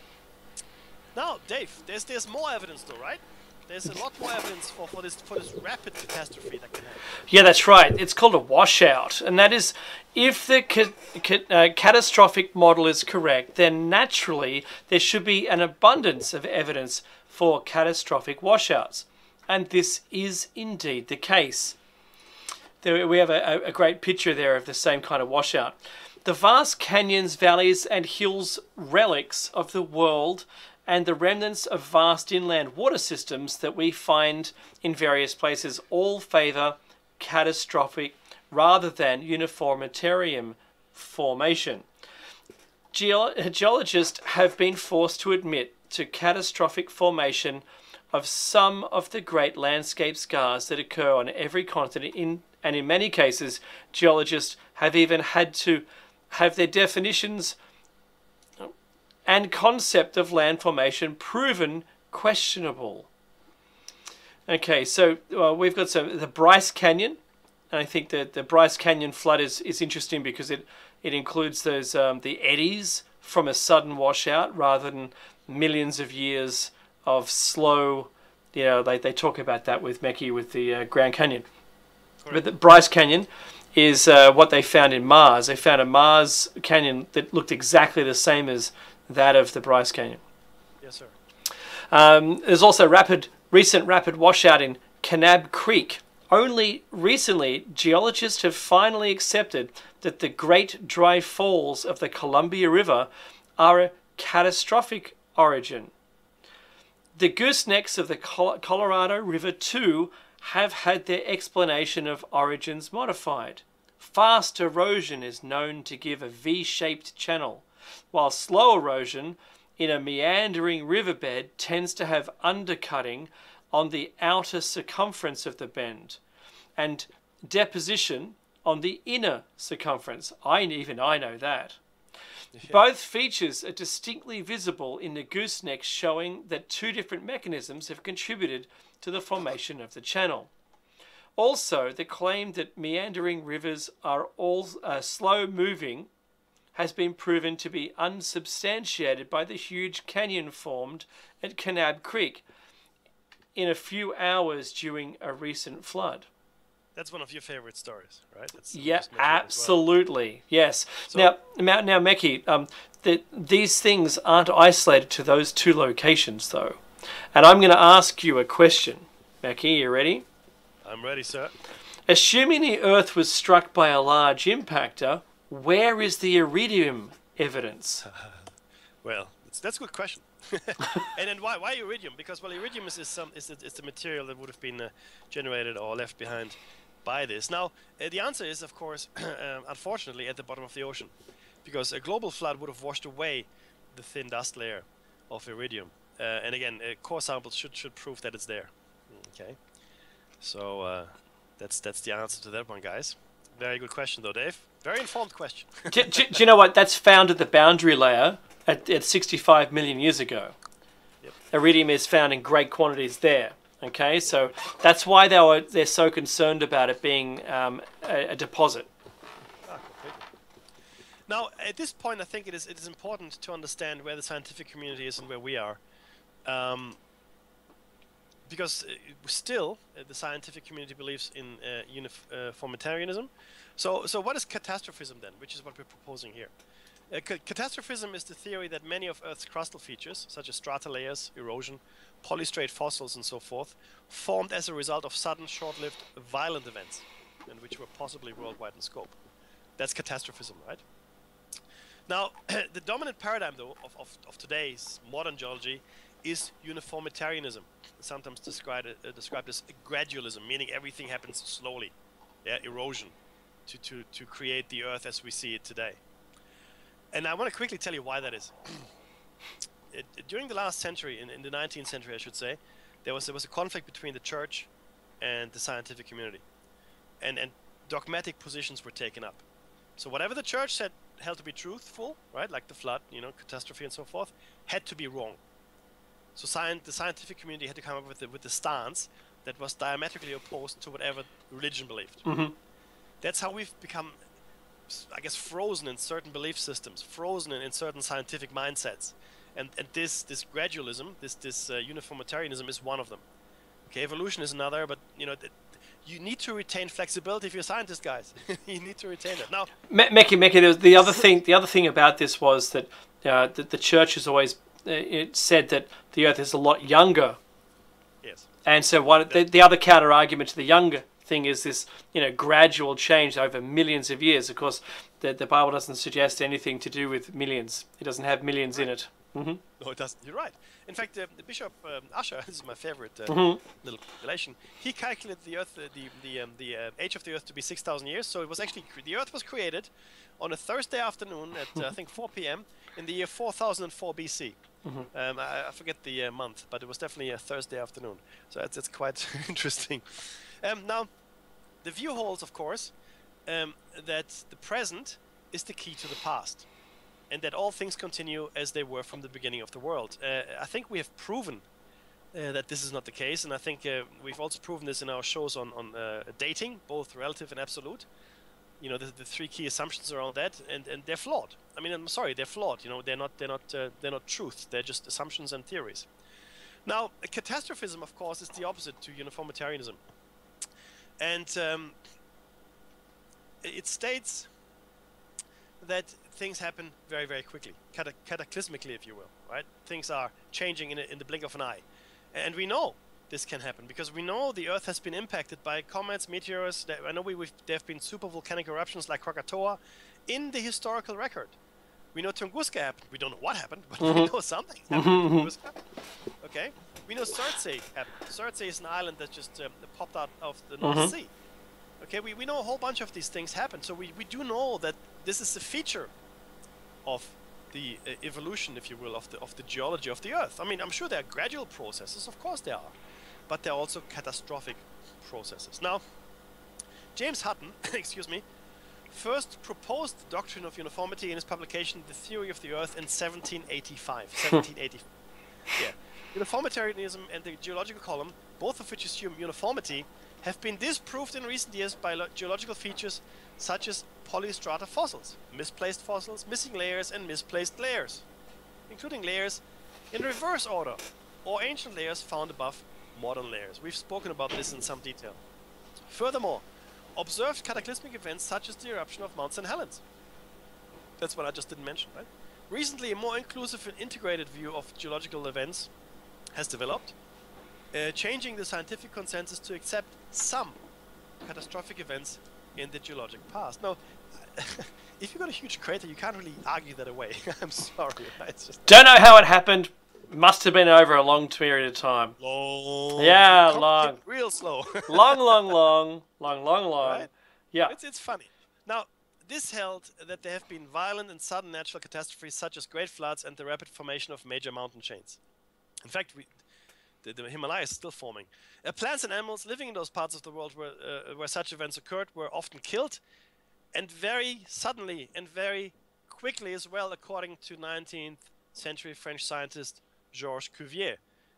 Now, Dave, there's there's more evidence, though, right? There's a lot more evidence for, for this for this rapid catastrophe that can happen. Yeah, that's right. It's called a washout, and that is, if the ca- ca- uh, catastrophic model is correct, then naturally there should be an abundance of evidence for catastrophic washouts, and this is indeed the case. There, we have a, a great picture there of the same kind of washout. The vast canyons, valleys, and hills relics of the world, and the remnants of vast inland water systems that we find in various places, all favour catastrophic rather than uniformitarian formation. Geo- geologists have been forced to admit to catastrophic formation of some of the great landscape scars that occur on every continent, in, and in many cases, geologists have even had to have their definitions and concept of land formation proven questionable. Okay, so uh, we've got some the Bryce Canyon, and I think that the Bryce Canyon flood is, is interesting because it it includes those um, the eddies from a sudden washout rather than millions of years of slow. You know, they they talk about that with Meki with the uh, Grand Canyon, Correct. but the Bryce Canyon is uh, what they found in Mars. They found a Mars canyon that looked exactly the same as that of the Bryce Canyon. Yes, sir. Um, there's also rapid, recent rapid washout in Kanab Creek. Only recently, geologists have finally accepted that the Great Dry Falls of the Columbia River are a catastrophic origin. The goosenecks of the Col- Colorado River too have had their explanation of origins modified. Fast erosion is known to give a V-shaped channel, while slow erosion in a meandering riverbed tends to have undercutting on the outer circumference of the bend and deposition on the inner circumference. I even I know that. Yeah. Both features are distinctly visible in the gooseneck, showing that two different mechanisms have contributed to the formation of the channel. Also, the claim that meandering rivers are all uh, slow-moving has been proven to be unsubstantiated by the huge canyon formed at Kanab Creek in a few hours during a recent flood. That's one of your favorite stories, right? That's yeah, absolutely. Well. Yes. So, now, now, now, Meki, um, the, these things aren't isolated to those two locations, though. And I'm going to ask you a question. Meki, you ready? I'm ready, sir. Assuming the Earth was struck by a large impactor, where is the iridium evidence? Well, that's, that's a good question. And then why why iridium? Because well, iridium is, is some is the, is the material that would have been uh, generated or left behind by this. Now, uh, the answer is, of course, uh, unfortunately, at the bottom of the ocean, because a global flood would have washed away the thin dust layer of iridium. Uh, and again, uh, core samples should should prove that it's there. Okay, so uh, that's that's the answer to that one, guys. Very good question, though, Dave. Very informed question. do, do, do you know what? That's found at the boundary layer at, at sixty-five million years ago. Yep. Iridium is found in great quantities there. Okay, so that's why they were they're so concerned about it being um, a, a deposit. Now, at this point, I think it is it is important to understand where the scientific community is and where we are, um, because uh, still uh, the scientific community believes in uh, uniformitarianism. So, so what is catastrophism then? Which is what we're proposing here. Uh, ca catastrophism is the theory that many of Earth's crustal features, such as strata layers, erosion, polystrate fossils, and so forth, formed as a result of sudden, short-lived, violent events, and which were possibly worldwide in scope. That's catastrophism, right? Now, the dominant paradigm, though, of, of, of today's modern geology is uniformitarianism, sometimes described, uh, described as gradualism, meaning everything happens slowly, yeah, erosion, to, to, to create the Earth as we see it today. And I want to quickly tell you why that is. it, it, during the last century, in, in the nineteenth century, I should say, there was, there was a conflict between the church and the scientific community. And, and dogmatic positions were taken up. So whatever the church said held to be truthful, right, like the flood, you know, catastrophe and so forth, had to be wrong. So science, the scientific community had to come up with the, with the stance that was diametrically opposed to whatever religion believed. Mm-hmm. That's how we've become, I guess, frozen in certain belief systems, frozen in, in certain scientific mindsets. And, and this, this gradualism, this, this uh, uniformitarianism is one of them. Okay, evolution is another, but, you know, th you need to retain flexibility if you're a scientist, guys. You need to retain it. Now, Me Meki, Meki, the other thing, the other thing about this was that uh, the, the church has always uh, it said that the Earth is a lot younger. Yes. And so, what the, the other counter argument to the younger thing is this, you know, gradual change over millions of years. Of course, the the Bible doesn't suggest anything to do with millions. It doesn't have millions right. in it. Mm-hmm. No, it doesn't. You're right. In fact, uh, the Bishop um, Usher, this is my favorite uh, Mm-hmm. little calculation. He calculated the Earth, uh, the the um, the uh, age of the Earth to be six thousand years. So it was actually cre the Earth was created on a Thursday afternoon at uh, I think four P M in the year four thousand four B C. Mm-hmm. um, I, I forget the uh, month, but it was definitely a Thursday afternoon. So that's, that's quite interesting. Um, now, the view holds, of course, um, that the present is the key to the past, and that all things continue as they were from the beginning of the world. Uh, I think we have proven uh, that this is not the case, and I think uh, we've also proven this in our shows on, on uh, dating, both relative and absolute. You know, the, the three key assumptions around that, and, and they're flawed. I mean, I'm sorry, they're flawed. You know, they're not they're not uh, they're not truths. They're just assumptions and theories. Now, catastrophism, of course, is the opposite to uniformitarianism, and um, it states that things happen very, very quickly, Cata cataclysmically, if you will, right? Things are changing in, a, in the blink of an eye. And we know this can happen because we know the Earth has been impacted by comets, meteors. I know we, we've, there have been super volcanic eruptions like Krakatoa in the historical record. We know Tunguska happened. We don't know what happened, but mm-hmm. we know something happened. Mm-hmm. Okay? We know Surtsey happened. Surtsey is an island that just um, popped out of the North mm-hmm. Sea. Okay, we, we know a whole bunch of these things happen, so we, we do know that this is a feature of the uh, evolution, if you will, of the of the geology of the Earth. I mean, I'm sure there are gradual processes, of course there are, but there are also catastrophic processes. Now, James Hutton, excuse me, first proposed the doctrine of uniformity in his publication, The Theory of the Earth, in seventeen eighty-five. seventeen eighty. Yeah. Uniformitarianism and the geological column, both of which assume uniformity, have been disproved in recent years by geological features such as polystrata fossils, misplaced fossils, missing layers, and misplaced layers, including layers in reverse order, or ancient layers found above modern layers. We've spoken about this in some detail. Furthermore, observed cataclysmic events such as the eruption of Mount Saint Helens. That's what I just didn't mention, right? Recently, a more inclusive and integrated view of geological events has developed, Uh, changing the scientific consensus to accept some catastrophic events in the geologic past. Now, if you've got a huge crater, you can't really argue that away. I'm sorry. It's just don't know how it happened. Must have been over a long period of time. Long. Yeah, long. Real slow. long, long, long, long, long, long. Right? Yeah. It's, it's funny. Now, this held that there have been violent and sudden natural catastrophes such as great floods and the rapid formation of major mountain chains. In fact, we... The, the Himalayas is still forming. Uh, plants and animals living in those parts of the world where, uh, where such events occurred were often killed, and very suddenly and very quickly as well, according to nineteenth century French scientist Georges Cuvier.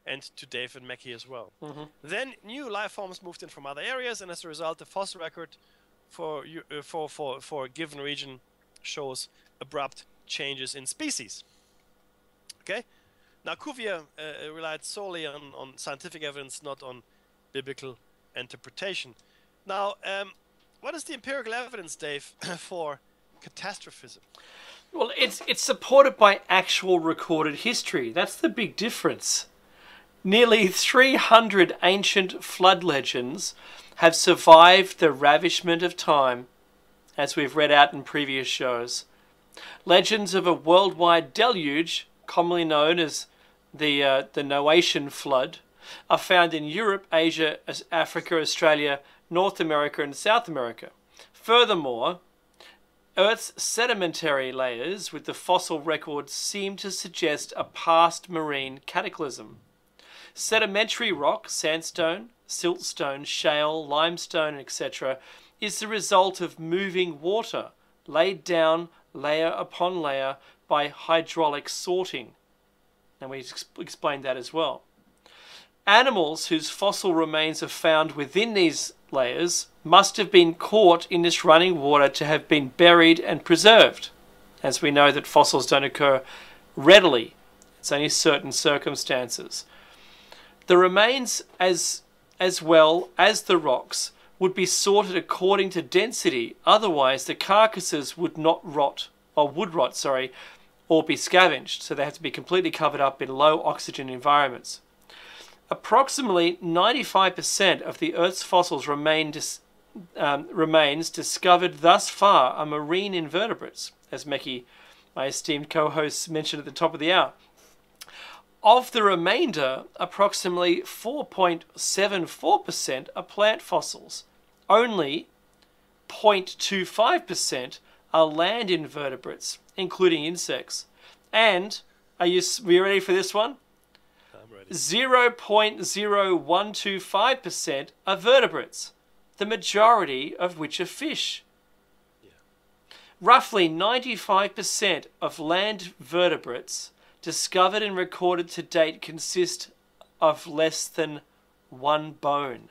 and to Dave and Mackie as well. Mm-hmm. Then new life forms moved in from other areas, and as a result, the fossil record for you- uh, for for for a given region shows abrupt changes in species. Okay, now Cuvier uh, relied solely on on scientific evidence, not on biblical interpretation. Now, um, what is the empirical evidence, Dave, for catastrophism? Well, it's it's supported by actual recorded history. That's the big difference. Nearly three hundred ancient flood legends have survived the ravishment of time, as we've read out in previous shows. Legends of a worldwide deluge, commonly known as the uh, the Noachian flood, are found in Europe, Asia, Africa, Australia, North America, and South America. Furthermore, Earth's sedimentary layers with the fossil records seem to suggest a past marine cataclysm. Sedimentary rock, sandstone, siltstone, shale, limestone, et cetera, is the result of moving water laid down layer upon layer by hydraulic sorting. And we ex- explained that as well. Animals whose fossil remains are found within these layers must have been caught in this running water to have been buried and preserved, as we know that fossils don't occur readily. It's only certain circumstances. The remains, as as well as the rocks, would be sorted according to density. Otherwise, the carcasses would not rot, or would rot, sorry, or be scavenged. So they have to be completely covered up in low oxygen environments. Approximately ninety-five percent of the Earth's fossils remain dis, um, remains discovered thus far are marine invertebrates, as Mackie, my esteemed co-host, mentioned at the top of the hour. Of the remainder, approximately four point seven four percent are plant fossils. Only zero point two five percent are land invertebrates, including insects. And, are you, are you ready for this one? I'm ready. zero point zero one two five percent are vertebrates, the majority of which are fish. Yeah. Roughly ninety-five percent of land vertebrates discovered and recorded to date consist of less than one bone.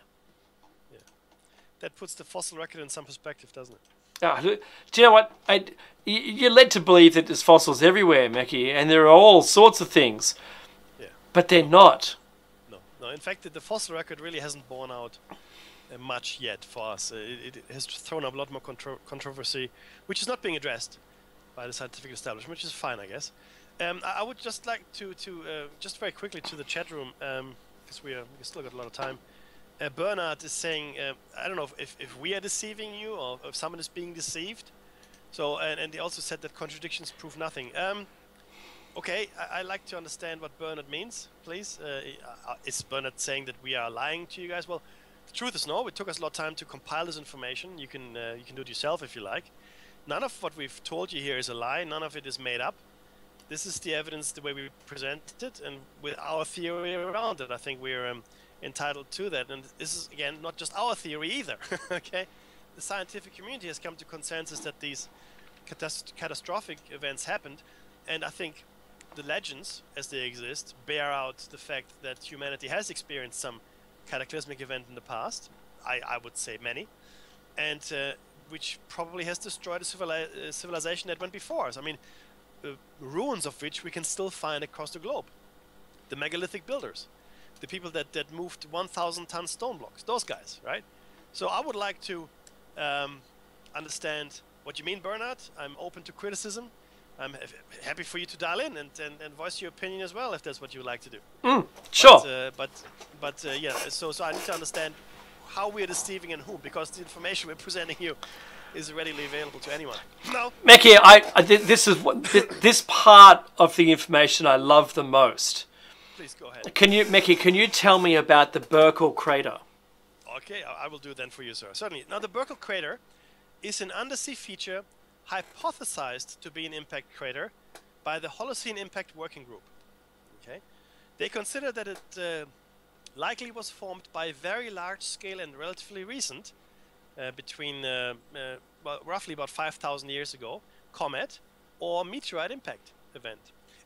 That puts the fossil record in some perspective, doesn't it? Ah, do you know what? I, you're led to believe that there's fossils everywhere, Mackie, and there are all sorts of things. Yeah. But they're not. No, no. In fact, the, the fossil record really hasn't borne out uh, much yet for us. Uh, it, it has thrown up a lot more contro controversy, which is not being addressed by the scientific establishment, which is fine, I guess. Um, I, I would just like to, to uh, just very quickly to the chat room, because um, we, we still got a lot of time. Uh, Bernard is saying, uh, I don't know if, if, if we are deceiving you or if someone is being deceived. So, and, and he also said that contradictions prove nothing. Um, okay, I, I like to understand what Bernard means, please. Uh, uh, is Bernard saying that we are lying to you guys? Well, the truth is no. It took us a lot of time to compile this information. You can uh, you can do it yourself if you like. None of what we've told you here is a lie. None of it is made up. This is the evidence the way we present it, and with our theory around it. I think we're um, entitled to that. And this is, again, not just our theory either. Okay, the scientific community has come to consensus that these catast catastrophic events happened, and I think the legends, as they exist, bear out the fact that humanity has experienced some cataclysmic event in the past. I, I would say many, and uh, which probably has destroyed a civili uh, civilization that went before us. I mean, uh, ruins of which we can still find across the globe. The megalithic builders, the people that, that moved one thousand ton stone blocks, those guys, right? So I would like to um, understand what you mean, Bernard. I'm open to criticism. I'm ha happy for you to dial in and, and, and voice your opinion as well, if that's what you would like to do. Mm, sure. But, uh, but, but uh, yeah, so, so I need to understand how we're deceiving and who, because the information we're presenting you is readily available to anyone. No? Mackie, I, I, this is what, this, this part of the information I love the most. Please go ahead. Can you, Mackie, can you tell me about the Burkle crater? Okay, I, I will do then for you, sir. Certainly. Now, the Burkle crater is an undersea feature hypothesized to be an impact crater by the Holocene Impact Working Group. Okay, they consider that it uh, likely was formed by a very large scale and relatively recent, uh, between uh, uh, well, roughly about five thousand years ago, comet or meteorite impact event.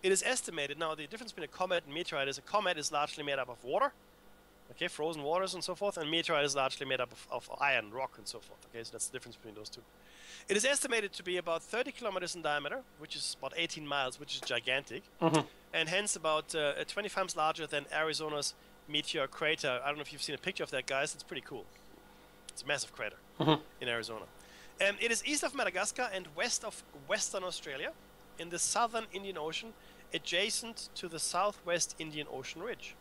it is estimated, now the difference between a comet and meteorite is a comet is largely made up of water, okay, frozen waters and so forth, and meteorite is largely made up of, of iron, rock and so forth, okay, so that's the difference between those two. It is estimated to be about thirty kilometers in diameter, which is about eighteen miles, which is gigantic, Mm-hmm. and hence about uh, twenty times larger than Arizona's meteor crater. I don't know if you've seen a picture of that, guys. It's pretty cool. It's a massive crater Mhm. in Arizona. Um, it is east of Madagascar and west of Western Australia, in the southern Indian Ocean, adjacent to the southwest Indian Ocean ridge.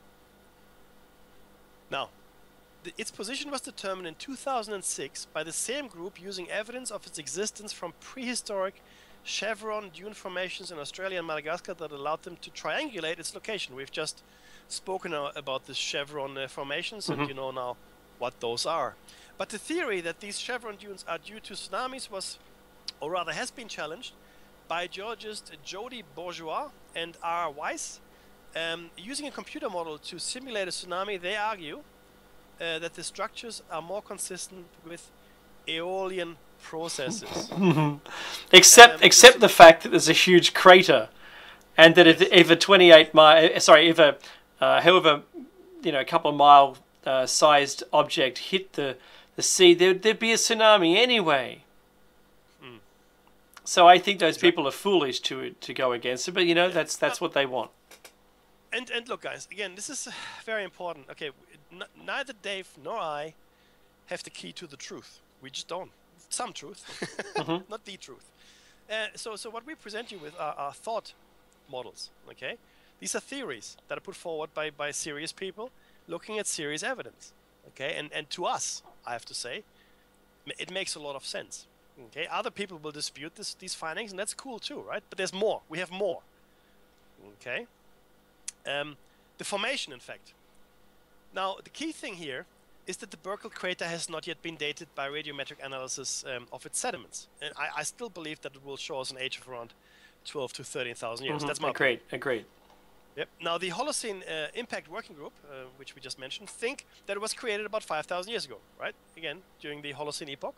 Now, the, its position was determined in two thousand six by the same group using evidence of its existence from prehistoric chevron dune formations in Australia and Madagascar that allowed them to triangulate its location. We've just spoken uh, about the chevron uh, formations, Mhm. and you know now what those are. But the theory that these chevron dunes are due to tsunamis was, or rather has been challenged, by geologist Jody Bourgeois and R. Weiss. Um, using a computer model to simulate a tsunami, they argue uh, that the structures are more consistent with Aeolian processes. Except Um, except the fact that there's a huge crater, and that if, if a twenty-eight mile, sorry, if a uh, however, you know, a couple of mile uh, sized object hit the the sea, there there'd be a tsunami anyway. Mm. So I think those people are foolish to to go against it, but you know that's that's what they want. And and look, guys, again, this is uh, very important. Okay, n neither Dave nor I have the key to the truth. We just don't. Some truth, Mhm. not the truth. Uh, so so what we present you with are, are thought models. Okay, these are theories that are put forward by by serious people looking at serious evidence. Okay, and and to us, I have to say, m- it makes a lot of sense. Okay, other people will dispute this these findings, and that's cool too, right? But there's more. We have more. Okay. Um, the formation, in fact. Now, the key thing here is that the Burckle crater has not yet been dated by radiometric analysis um, of its sediments. And I, I still believe that it will show us an age of around twelve to thirteen thousand years. Mhm. That's my Agreed, agreed. Yep. Now, the Holocene uh, Impact Working Group, uh, which we just mentioned, think that it was created about five thousand years ago, right? Again, during the Holocene epoch.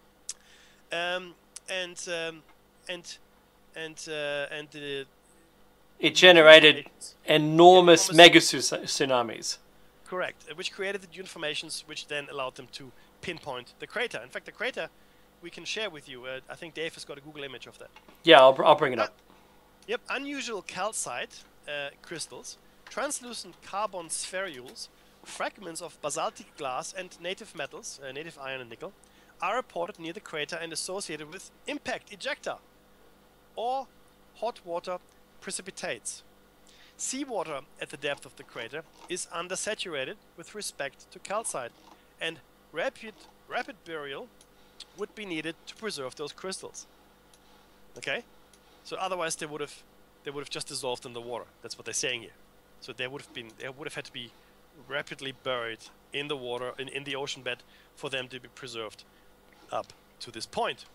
Um, and um, and and uh, and the It generated formations- enormous enormous- mega tsu- tsunamis. Correct, uh, which created the dune formations, which then allowed them to pinpoint the crater. In fact, the crater we can share with you. Uh, I think Dave has got a Google image of that. Yeah, I'll, br- I'll bring it up. Yep, unusual calcite uh, crystals, translucent carbon spherules, fragments of basaltic glass, and native metals, uh, native iron and nickel, are reported near the crater and associated with impact ejecta or hot water precipitates. Seawater at the depth of the crater is undersaturated with respect to calcite, and rapid, rapid burial would be needed to preserve those crystals. Okay? So otherwise they would have they would have just dissolved in the water. That's what they're saying here. So they would have been they would have had to be rapidly buried in the water in, in the ocean bed for them to be preserved up to this point.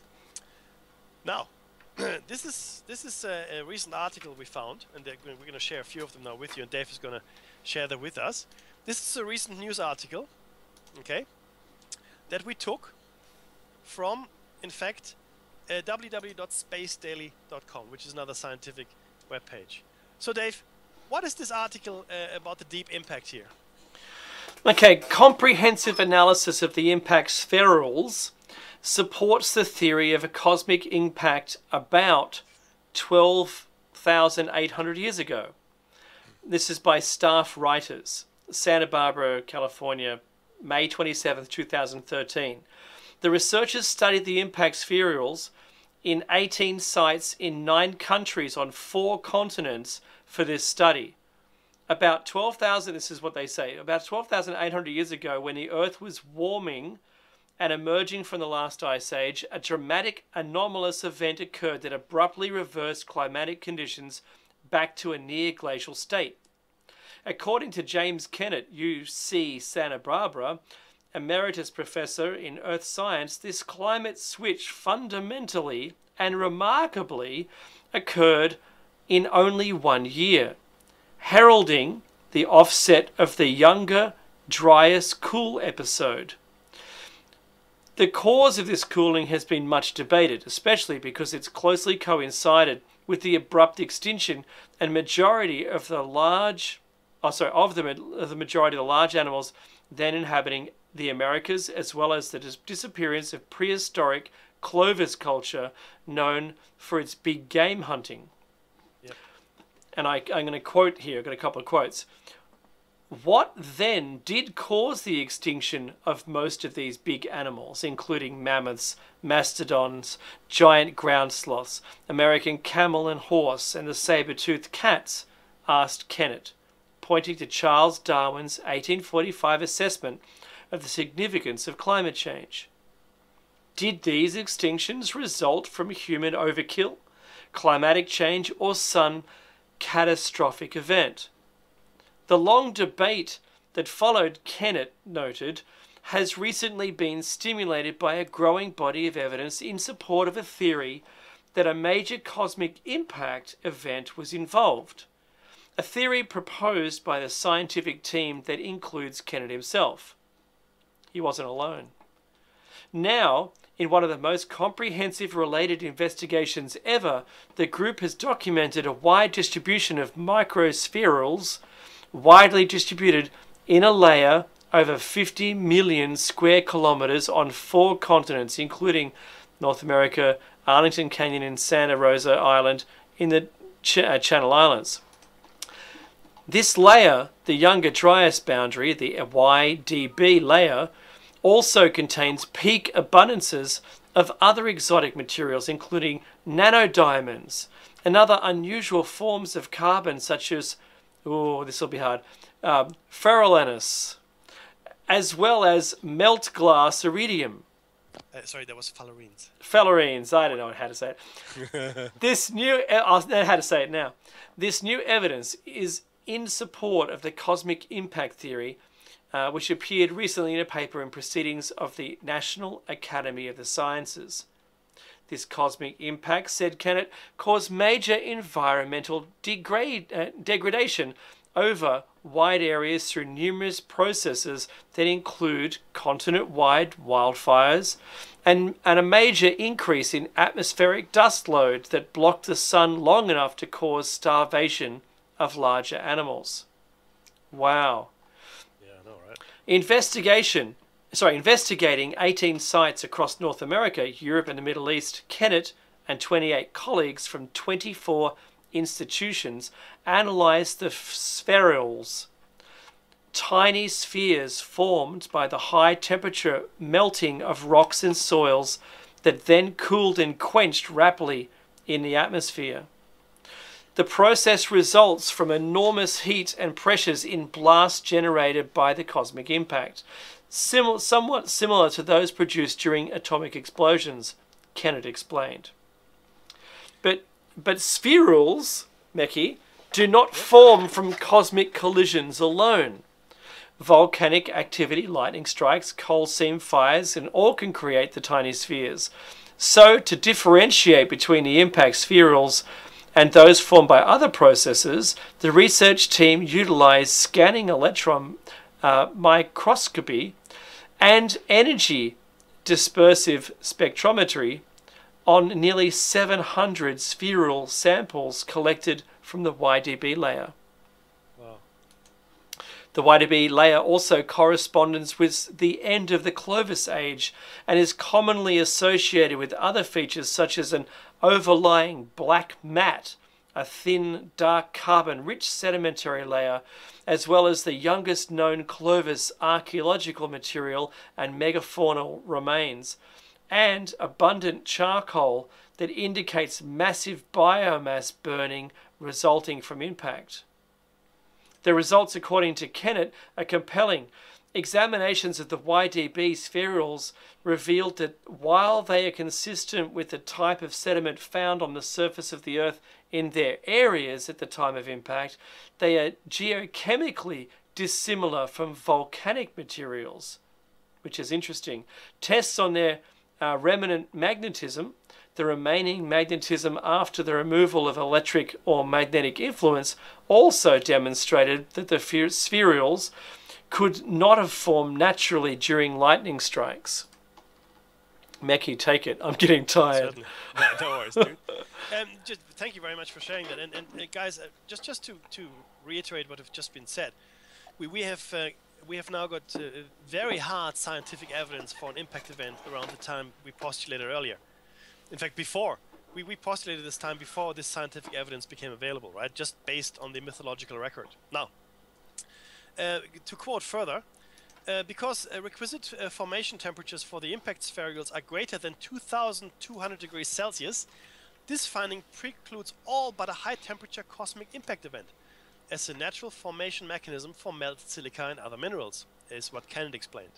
Now, this is this is a, a recent article we found, and they're gonna, we're going to share a few of them now with you, and Dave is going to share them with us. This is a recent news article, okay, that we took from, in fact, uh, w w w dot space daily dot com, which is another scientific webpage. So, Dave, what is this article uh, about the deep impact here? Okay, comprehensive analysis of the impact spherules supports the theory of a cosmic impact about twelve thousand eight hundred years ago. This is by staff writers, Santa Barbara, California, May twenty-seventh, two thousand thirteen. The researchers studied the impact spherules in eighteen sites in nine countries on four continents for this study. About twelve thousand, this is what they say, about twelve thousand eight hundred years ago, when the Earth was warming and emerging from the last ice age, a dramatic anomalous event occurred that abruptly reversed climatic conditions back to a near glacial state. According to James Kennett, U C Santa Barbara, emeritus professor in earth science, this climate switch fundamentally and remarkably occurred in only one year, heralding the offset of the Younger Dryas cool episode. The cause of this cooling has been much debated, especially because it's closely coincided with the abrupt extinction and majority of the large, oh, sorry, of the, of the majority of the large animals then inhabiting the Americas, as well as the dis disappearance of prehistoric Clovis culture known for its big game hunting. Yep. And I, I'm going to quote here, I've got a couple of quotes. What then did cause the extinction of most of these big animals, including mammoths, mastodons, giant ground sloths, American camel and horse, and the saber-toothed cats? Asked Kennett, pointing to Charles Darwin's eighteen forty-five assessment of the significance of climate change. Did these extinctions result from human overkill, climatic change, or some catastrophic event? The long debate that followed, Kennett noted, has recently been stimulated by a growing body of evidence in support of a theory that a major cosmic impact event was involved. A theory proposed by the scientific team that includes Kennett himself. He wasn't alone. Now, in one of the most comprehensive related investigations ever, the group has documented a wide distribution of microspherules, widely distributed in a layer over fifty million square kilometers on four continents, including North America, Arlington Canyon, and Santa Rosa Island in the Ch uh, Channel Islands. This layer, the Younger Dryas boundary, the Y D B layer, also contains peak abundances of other exotic materials, including nanodiamonds and other unusual forms of carbon, such as, oh, this will be hard, um, ferrolenus, as well as melt glass iridium. Uh, sorry, that was fullerenes. Fullerenes, I don't know how to say it. This new, I'll know how to say it now. This new evidence is in support of the cosmic impact theory, uh, which appeared recently in a paper in Proceedings of the National Academy of the Sciences. This cosmic impact, said Kennett, caused major environmental degrade, uh, degradation over wide areas through numerous processes that include continent-wide wildfires and, and a major increase in atmospheric dust load that blocked the sun long enough to cause starvation of larger animals. Wow. Yeah, I know, right? Investigation, sorry, investigating eighteen sites across North America, Europe, and the Middle East, Kennett and twenty-eight colleagues from twenty-four institutions analyzed the spherules, tiny spheres formed by the high temperature melting of rocks and soils that then cooled and quenched rapidly in the atmosphere. The process results from enormous heat and pressures in blasts generated by the cosmic impact, sim somewhat similar to those produced during atomic explosions, Kennett explained. But, but spherules, Meki, do not form from cosmic collisions alone. Volcanic activity, lightning strikes, coal seam fires, and all can create the tiny spheres. So, to differentiate between the impact spherules and those formed by other processes, the research team utilized scanning electron uh, microscopy and energy dispersive spectrometry on nearly seven hundred spherular samples collected from the Y D B layer. Wow. The Y D B layer also corresponds with the end of the Clovis age and is commonly associated with other features such as an overlying black mat, a thin, dark carbon-rich sedimentary layer, as well as the youngest known Clovis archaeological material and megafaunal remains, and abundant charcoal that indicates massive biomass burning resulting from impact. The results, according to Kennett, are compelling. Examinations of the Y D B spherules revealed that while they are consistent with the type of sediment found on the surface of the Earth in their areas at the time of impact, they are geochemically dissimilar from volcanic materials, which is interesting. Tests on their uh, remnant magnetism, the remaining magnetism after the removal of electric or magnetic influence, also demonstrated that the spherules could not have formed naturally during lightning strikes. Mekhi, take it. I'm getting tired. Certainly. No, no worries, dude. Um, just thank you very much for sharing that. And, and uh, guys, uh, just just to, to reiterate what have just been said, we we have uh, we have now got uh, very hard scientific evidence for an impact event around the time we postulated earlier. In fact, before we we postulated this time before this scientific evidence became available, right? Just based on the mythological record. Now, uh, to quote further. Uh, because uh, requisite uh, formation temperatures for the impact spherules are greater than two thousand two hundred degrees Celsius, this finding precludes all but a high temperature cosmic impact event as a natural formation mechanism for melted silica and other minerals, is what Kenneth explained.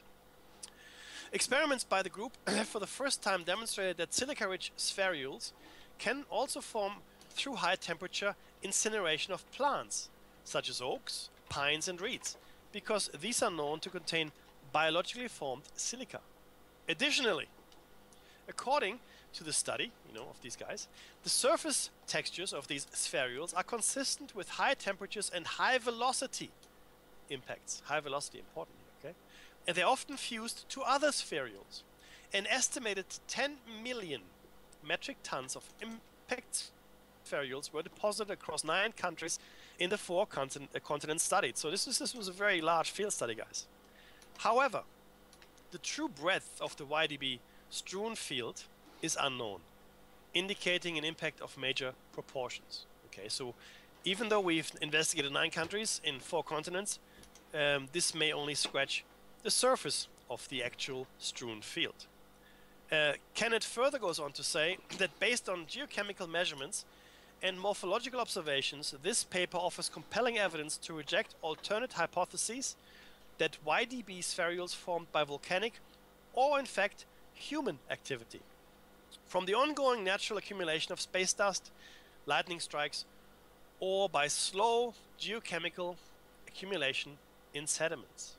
Experiments by the group have for the first time demonstrated that silica-rich spherules can also form through high temperature incineration of plants, such as oaks, pines and reeds, because these are known to contain biologically formed silica. Additionally, according to the study, you know, of these guys, the surface textures of these spherules are consistent with high temperatures and high velocity impacts. High velocity, important, okay? And they're often fused to other spherules. An estimated ten million metric tons of impact spherules were deposited across nine countries in the four continent, uh, continents studied. So this was, this was a very large field study, guys. However, the true breadth of the Y D B strewn field is unknown, indicating an impact of major proportions. Okay, so even though we've investigated nine countries in four continents, um, this may only scratch the surface of the actual strewn field. Uh, Kenneth further goes on to say that based on geochemical measurements and morphological observations, this paper offers compelling evidence to reject alternate hypotheses that Y D B spherules formed by volcanic or in fact human activity from the ongoing natural accumulation of space dust, lightning strikes, or by slow geochemical accumulation in sediments.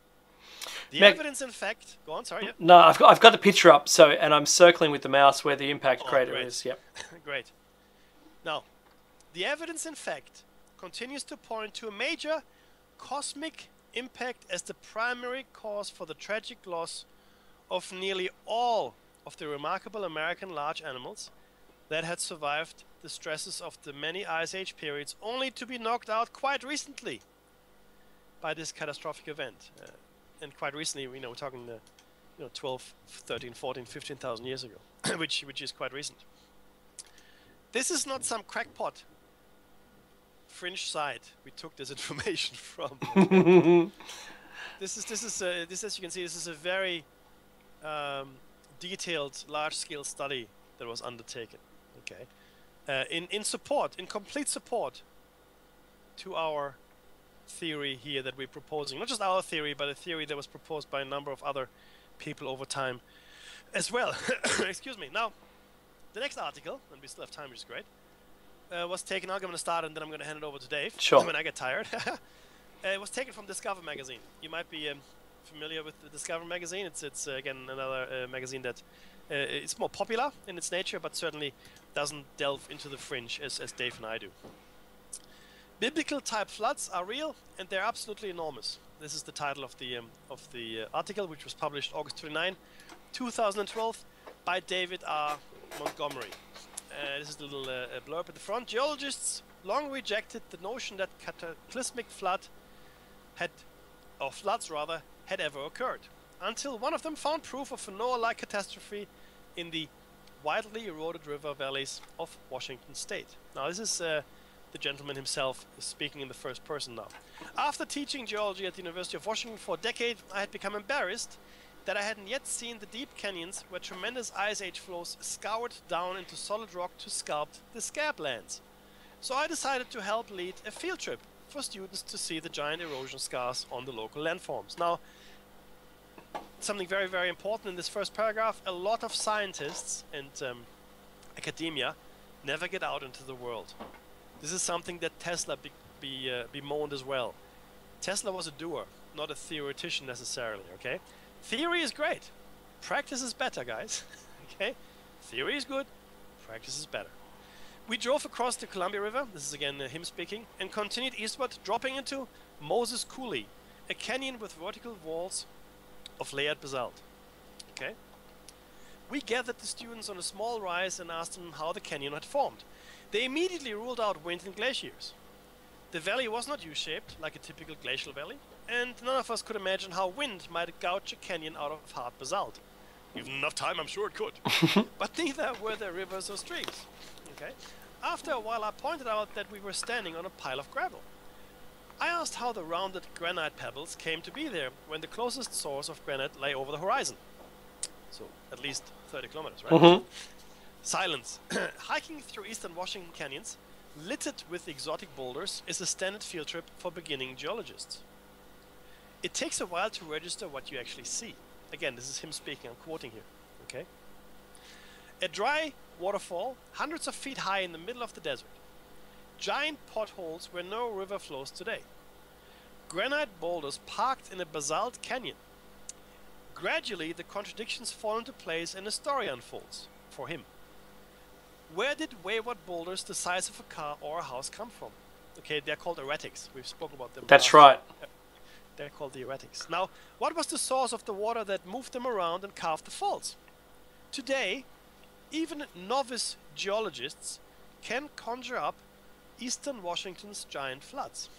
The Meg, evidence in fact, go on, sorry. Yeah. No, I've got, I've got the picture up, so and I'm circling with the mouse where the impact Oh, crater great. is. Yep. Great. Now, the evidence in fact continues to point to a major cosmic impact as the primary cause for the tragic loss of nearly all of the remarkable American large animals that had survived the stresses of the many Ice Age periods, only to be knocked out quite recently by this catastrophic event. Uh, and quite recently, you know, we're talking uh, you know, twelve, thirteen, fourteen, fifteen thousand years ago, which which is quite recent. This is not some crackpot fringe site we took this information from. this is this is uh, this, as you can see, this is a very um, detailed, large-scale study that was undertaken. Okay, uh, in in support, in complete support to our theory here that we're proposing. Not just our theory, but a theory that was proposed by a number of other people over time as well. Excuse me. Now, the next article, and we still have time, which is great, uh, was taken. I'm going to start, and then I'm going to hand it over to Dave. Sure. When I get tired. uh, it was taken from Discover magazine. You might be um, familiar with the Discover magazine. It's it's uh, again another uh, magazine that uh, it's more popular in its nature, but certainly doesn't delve into the fringe as as Dave and I do. Biblical type floods are real, and they're absolutely enormous. This is the title of the um, of the uh, article, which was published August twenty-ninth, two thousand twelve, by David R. Montgomery. Uh, this is the little uh, blurb at the front. Geologists long rejected the notion that cataclysmic flood had, or floods rather, had ever occurred, until one of them found proof of a Noah-like catastrophe in the widely eroded river valleys of Washington State. Now, this is uh, the gentleman himself speaking in the first person now. After teaching geology at the University of Washington for a decade, I had become embarrassed that I hadn't yet seen the deep canyons where tremendous ice age flows scoured down into solid rock to sculpt the scablands. So I decided to help lead a field trip for students to see the giant erosion scars on the local landforms. Now, something very, very important in this first paragraph: a lot of scientists and um, academia never get out into the world. This is something that Tesla be, be uh, bemoaned as well. Tesla was a doer, not a theoretician necessarily, okay? Theory is great. Practice is better, guys. Okay? Theory is good. Practice is better. We drove across the Columbia River, this is again uh, him speaking, and continued eastward, dropping into Moses Coulee, a canyon with vertical walls of layered basalt. Okay? We gathered the students on a small rise and asked them how the canyon had formed. They immediately ruled out wind and glaciers. The valley was not U-shaped, like a typical glacial valley, and none of us could imagine how wind might gouge a canyon out of hard basalt. Given enough time, I'm sure it could. But neither were there rivers or streams. Okay? After a while, I pointed out that we were standing on a pile of gravel. I asked how the rounded granite pebbles came to be there when the closest source of granite lay over the horizon. So, at least thirty kilometers, right? Mm-hmm. Silence. Hiking through eastern Washington canyons, littered with exotic boulders, is a standard field trip for beginning geologists. It takes a while to register what you actually see. Again, this is him speaking, I'm quoting here. Okay? A dry waterfall, hundreds of feet high in the middle of the desert. Giant potholes where no river flows today. Granite boulders parked in a basalt canyon. Gradually, the contradictions fall into place and a story unfolds for him. Where did wayward boulders the size of a car or a house come from? Okay, they're called erratics. We've spoken about them. That's last. right. They're called the erratics. Now, what was the source of the water that moved them around and carved the falls? Today, even novice geologists can conjure up eastern Washington's giant floods.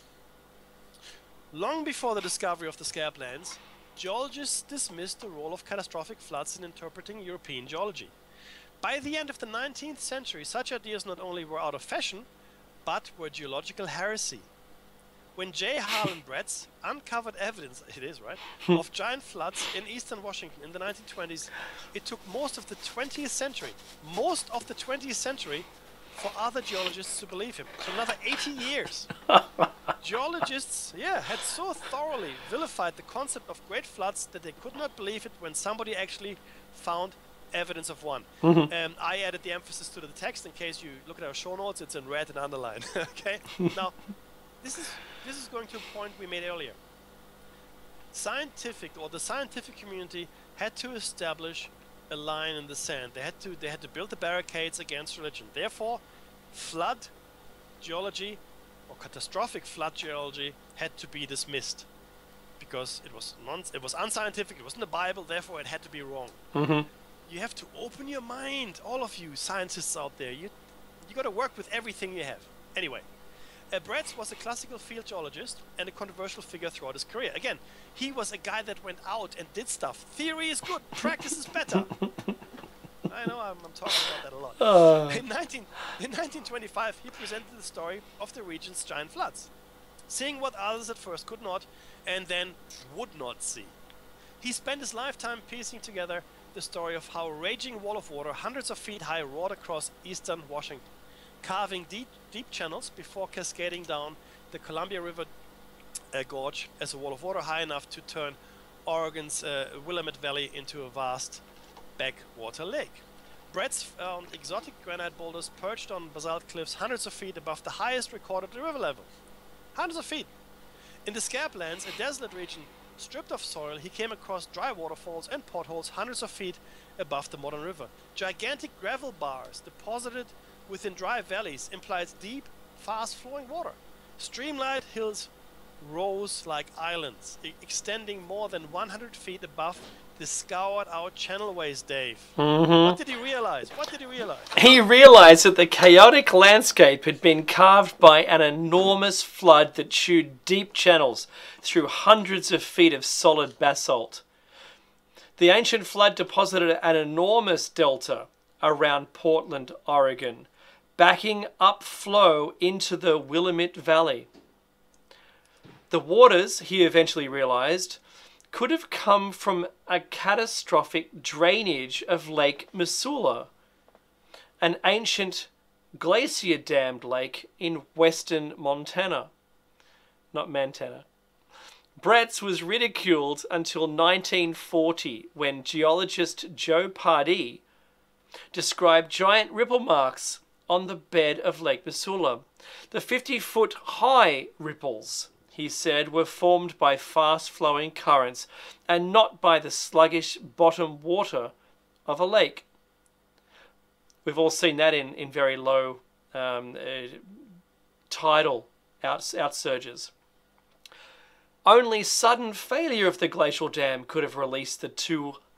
Long before the discovery of the Scablands, geologists dismissed the role of catastrophic floods in interpreting European geology. By the end of the nineteenth century, such ideas not only were out of fashion, but were geological heresy. When J. Harlan Bretz uncovered evidence, it is right, of giant floods in eastern Washington in the nineteen twenties, it took most of the twentieth century, most of the twentieth century, for other geologists to believe him. So another eighty years. Geologists, yeah, had so thoroughly vilified the concept of great floods that they could not believe it when somebody actually found evidence of one. Mm-hmm. Um, I added the emphasis to the text in case you look at our show notes. It's in red and underlined. Okay. Now, this is this is going to a point we made earlier. Scientific or the scientific community had to establish a line in the sand. They had to they had to build the barricades against religion. Therefore, flood geology or catastrophic flood geology had to be dismissed because it was non it was unscientific. It wasn't the Bible. Therefore, it had to be wrong. Mm-hmm. You have to open your mind, all of you scientists out there. You you got to work with everything you have. Anyway, uh, Bretz was a classical field geologist and a controversial figure throughout his career. Again, he was a guy that went out and did stuff. Theory is good, practice is better. I know I'm, I'm talking about that a lot. Uh. In, nineteen, in nineteen twenty-five, he presented the story of the region's giant floods, seeing what others at first could not and then would not see. He spent his lifetime piecing together the story of how a raging wall of water hundreds of feet high roared across eastern Washington, carving deep, deep channels before cascading down the Columbia River uh, gorge as a wall of water high enough to turn Oregon's uh, Willamette Valley into a vast backwater lake. Bretz found exotic granite boulders perched on basalt cliffs hundreds of feet above the highest recorded river level. Hundreds of feet. In the Scablands, a desolate region stripped of soil, he came across dry waterfalls and potholes hundreds of feet above the modern river. Gigantic gravel bars deposited within dry valleys implies deep, fast-flowing water. Streamlined hills rose like islands, e extending more than one hundred feet above the scoured-out channelways, Dave. Mm-hmm. What did he realize? What did he realize? He realized that the chaotic landscape had been carved by an enormous flood that chewed deep channels through hundreds of feet of solid basalt. The ancient flood deposited an enormous delta around Portland, Oregon, backing up flow into the Willamette Valley. The waters, he eventually realized, could have come from a catastrophic drainage of Lake Missoula, an ancient glacier-dammed lake in western Montana. Not Montana. Bretz was ridiculed until nineteen forty, when geologist Joe Pardee described giant ripple marks on the bed of Lake Missoula. The fifty-foot high ripples, he said, were formed by fast-flowing currents and not by the sluggish bottom water of a lake. We've all seen that in, in very low um, uh, tidal out, outsurges. Only sudden failure of the glacial dam could have released the two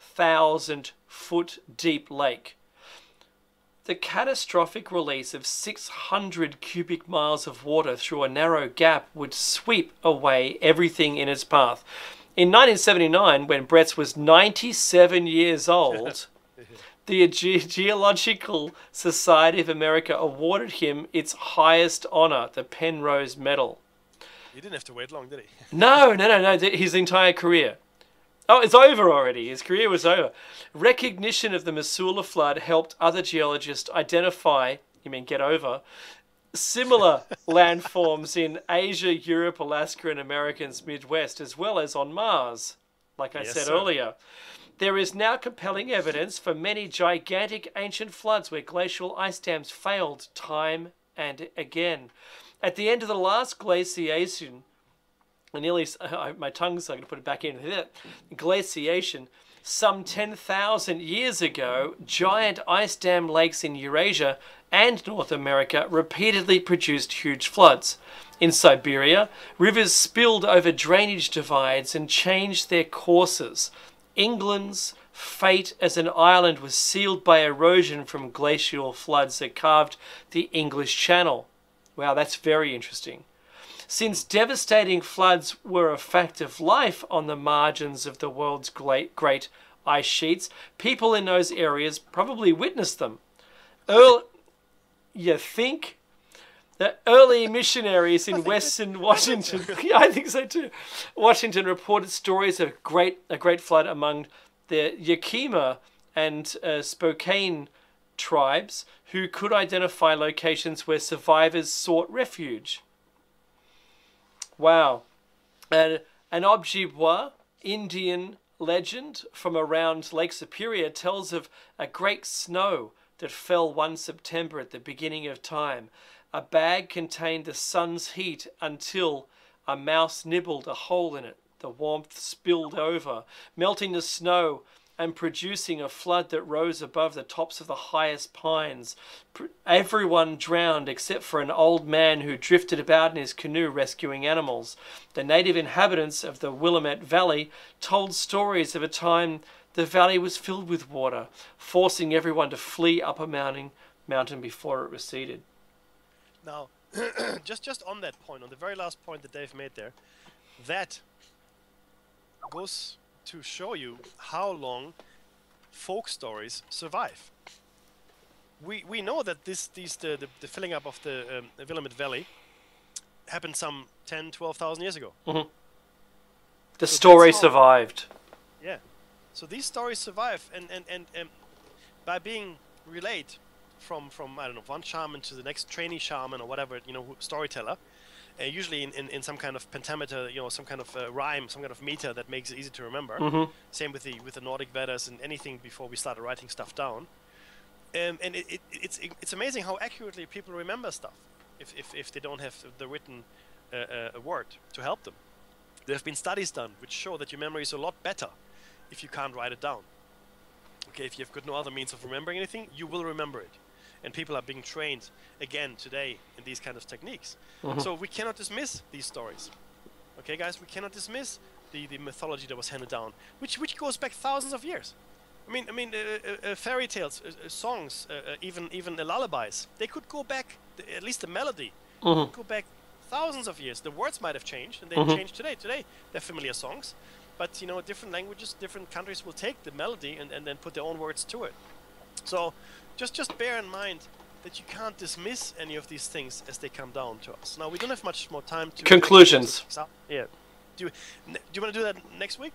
thousand foot deep lake. The catastrophic release of six hundred cubic miles of water through a narrow gap would sweep away everything in its path. In nineteen seventy-nine, when Bretz was ninety-seven years old, the Ge- Geological Society of America awarded him its highest honor, the Penrose Medal. He didn't have to wait long, did he? No, no, no, no, th- his entire career. Oh, it's over already. His career was over. Recognition of the Missoula flood helped other geologists identify, you mean get over, similar landforms in Asia, Europe, Alaska, and America's Midwest, as well as on Mars, like I Yes, said sir. earlier. There is now compelling evidence for many gigantic ancient floods where glacial ice dams failed time and again. At the end of the last glaciation, I nearly, uh, my tongue's so I'm going to put it back in there. Glaciation. Some ten thousand years ago, giant ice dam lakes in Eurasia and North America repeatedly produced huge floods. In Siberia, rivers spilled over drainage divides and changed their courses. England's fate as an island was sealed by erosion from glacial floods that carved the English Channel. Wow, that's very interesting. Since devastating floods were a fact of life on the margins of the world's great, great ice sheets, people in those areas probably witnessed them. Earl, you think? The early missionaries in Western Washington, yeah, I think so too, Washington reported stories of great, a great flood among the Yakima and uh, Spokane tribes who could identify locations where survivors sought refuge. Wow. And an Ojibwa Indian legend from around Lake Superior tells of a great snow that fell one September at the beginning of time. A bag contained the sun's heat until a mouse nibbled a hole in it. The warmth spilled over, melting the snow and producing a flood that rose above the tops of the highest pines. Everyone drowned except for an old man who drifted about in his canoe rescuing animals. The native inhabitants of the Willamette Valley told stories of a time the valley was filled with water, forcing everyone to flee up a mountain, mountain before it receded. Now, just just on that point, on the very last point that Dave made there, that goes to show you how long folk stories survive. We we know that this these the, the, the filling up of the um, Willamette Valley happened some ten, twelve thousand years ago. Mm-hmm. The So story that's how- survived. Yeah. So these stories survive, and and and, and by being relayed from from I don't know one shaman to the next trainee shaman or whatever, you know, storyteller. Uh, usually in, in, in some kind of pentameter, you know, some kind of uh, rhyme, some kind of meter that makes it easy to remember. Mm-hmm. Same with the with the Nordic Vedas and anything before we started writing stuff down. Um, and it, it, it's it's amazing how accurately people remember stuff if, if, if they don't have the written uh, uh, word to help them. There have been studies done which show that your memory is a lot better if you can't write it down. Okay, if you've got no other means of remembering anything, you will remember it. And people are being trained again today in these kind of techniques. Mm-hmm. So we cannot dismiss these stories. Okay, guys, we cannot dismiss the, the mythology that was handed down, which which goes back thousands of years. I mean, I mean, uh, uh, uh, fairy tales, uh, uh, songs, uh, uh, even even uh, lullabies. They could go back, th at least the melody, Mm-hmm. could go back thousands of years. The words might have changed, and they've Mhm. changed today. Today, they're familiar songs, but you know, different languages, different countries will take the melody and, and then put their own words to it. So, just just bear in mind that you can't dismiss any of these things as they come down to us. Now, we don't have much more time to... Conclusions. Yeah. Do you, n- do you want to do that next week?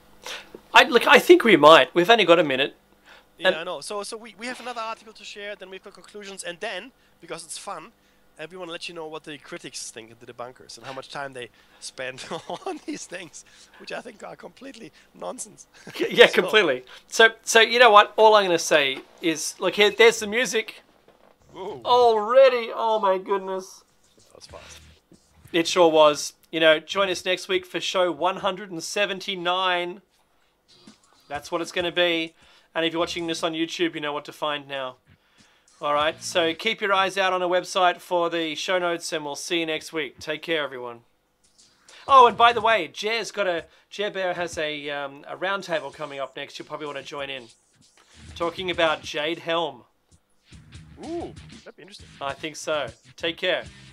I look. I think we might. We've only got a minute. Yeah, And- I know. So, so we, we have another article to share, then we've got conclusions, and then, because it's fun, uh, we want to let you know what the critics think of the debunkers and how much time they spend on these things, which I think are completely nonsense. Yeah, So- completely. So, so you know what? All I'm going to say is, look here. There's the music Ooh, already. Oh my goodness. that was fast. It sure was. You know, join us next week for show one hundred seventy-nine. That's what it's going to be. And if you're watching this on YouTube, you know what to find now. All right. So keep your eyes out on our website for the show notes, and we'll see you next week. Take care, everyone. Oh, and by the way, Jer's got a Jer Bear has a um, a roundtable coming up next. You'll probably want to join in, talking about Jade Helm. Ooh, that'd be interesting. I think so. Take care.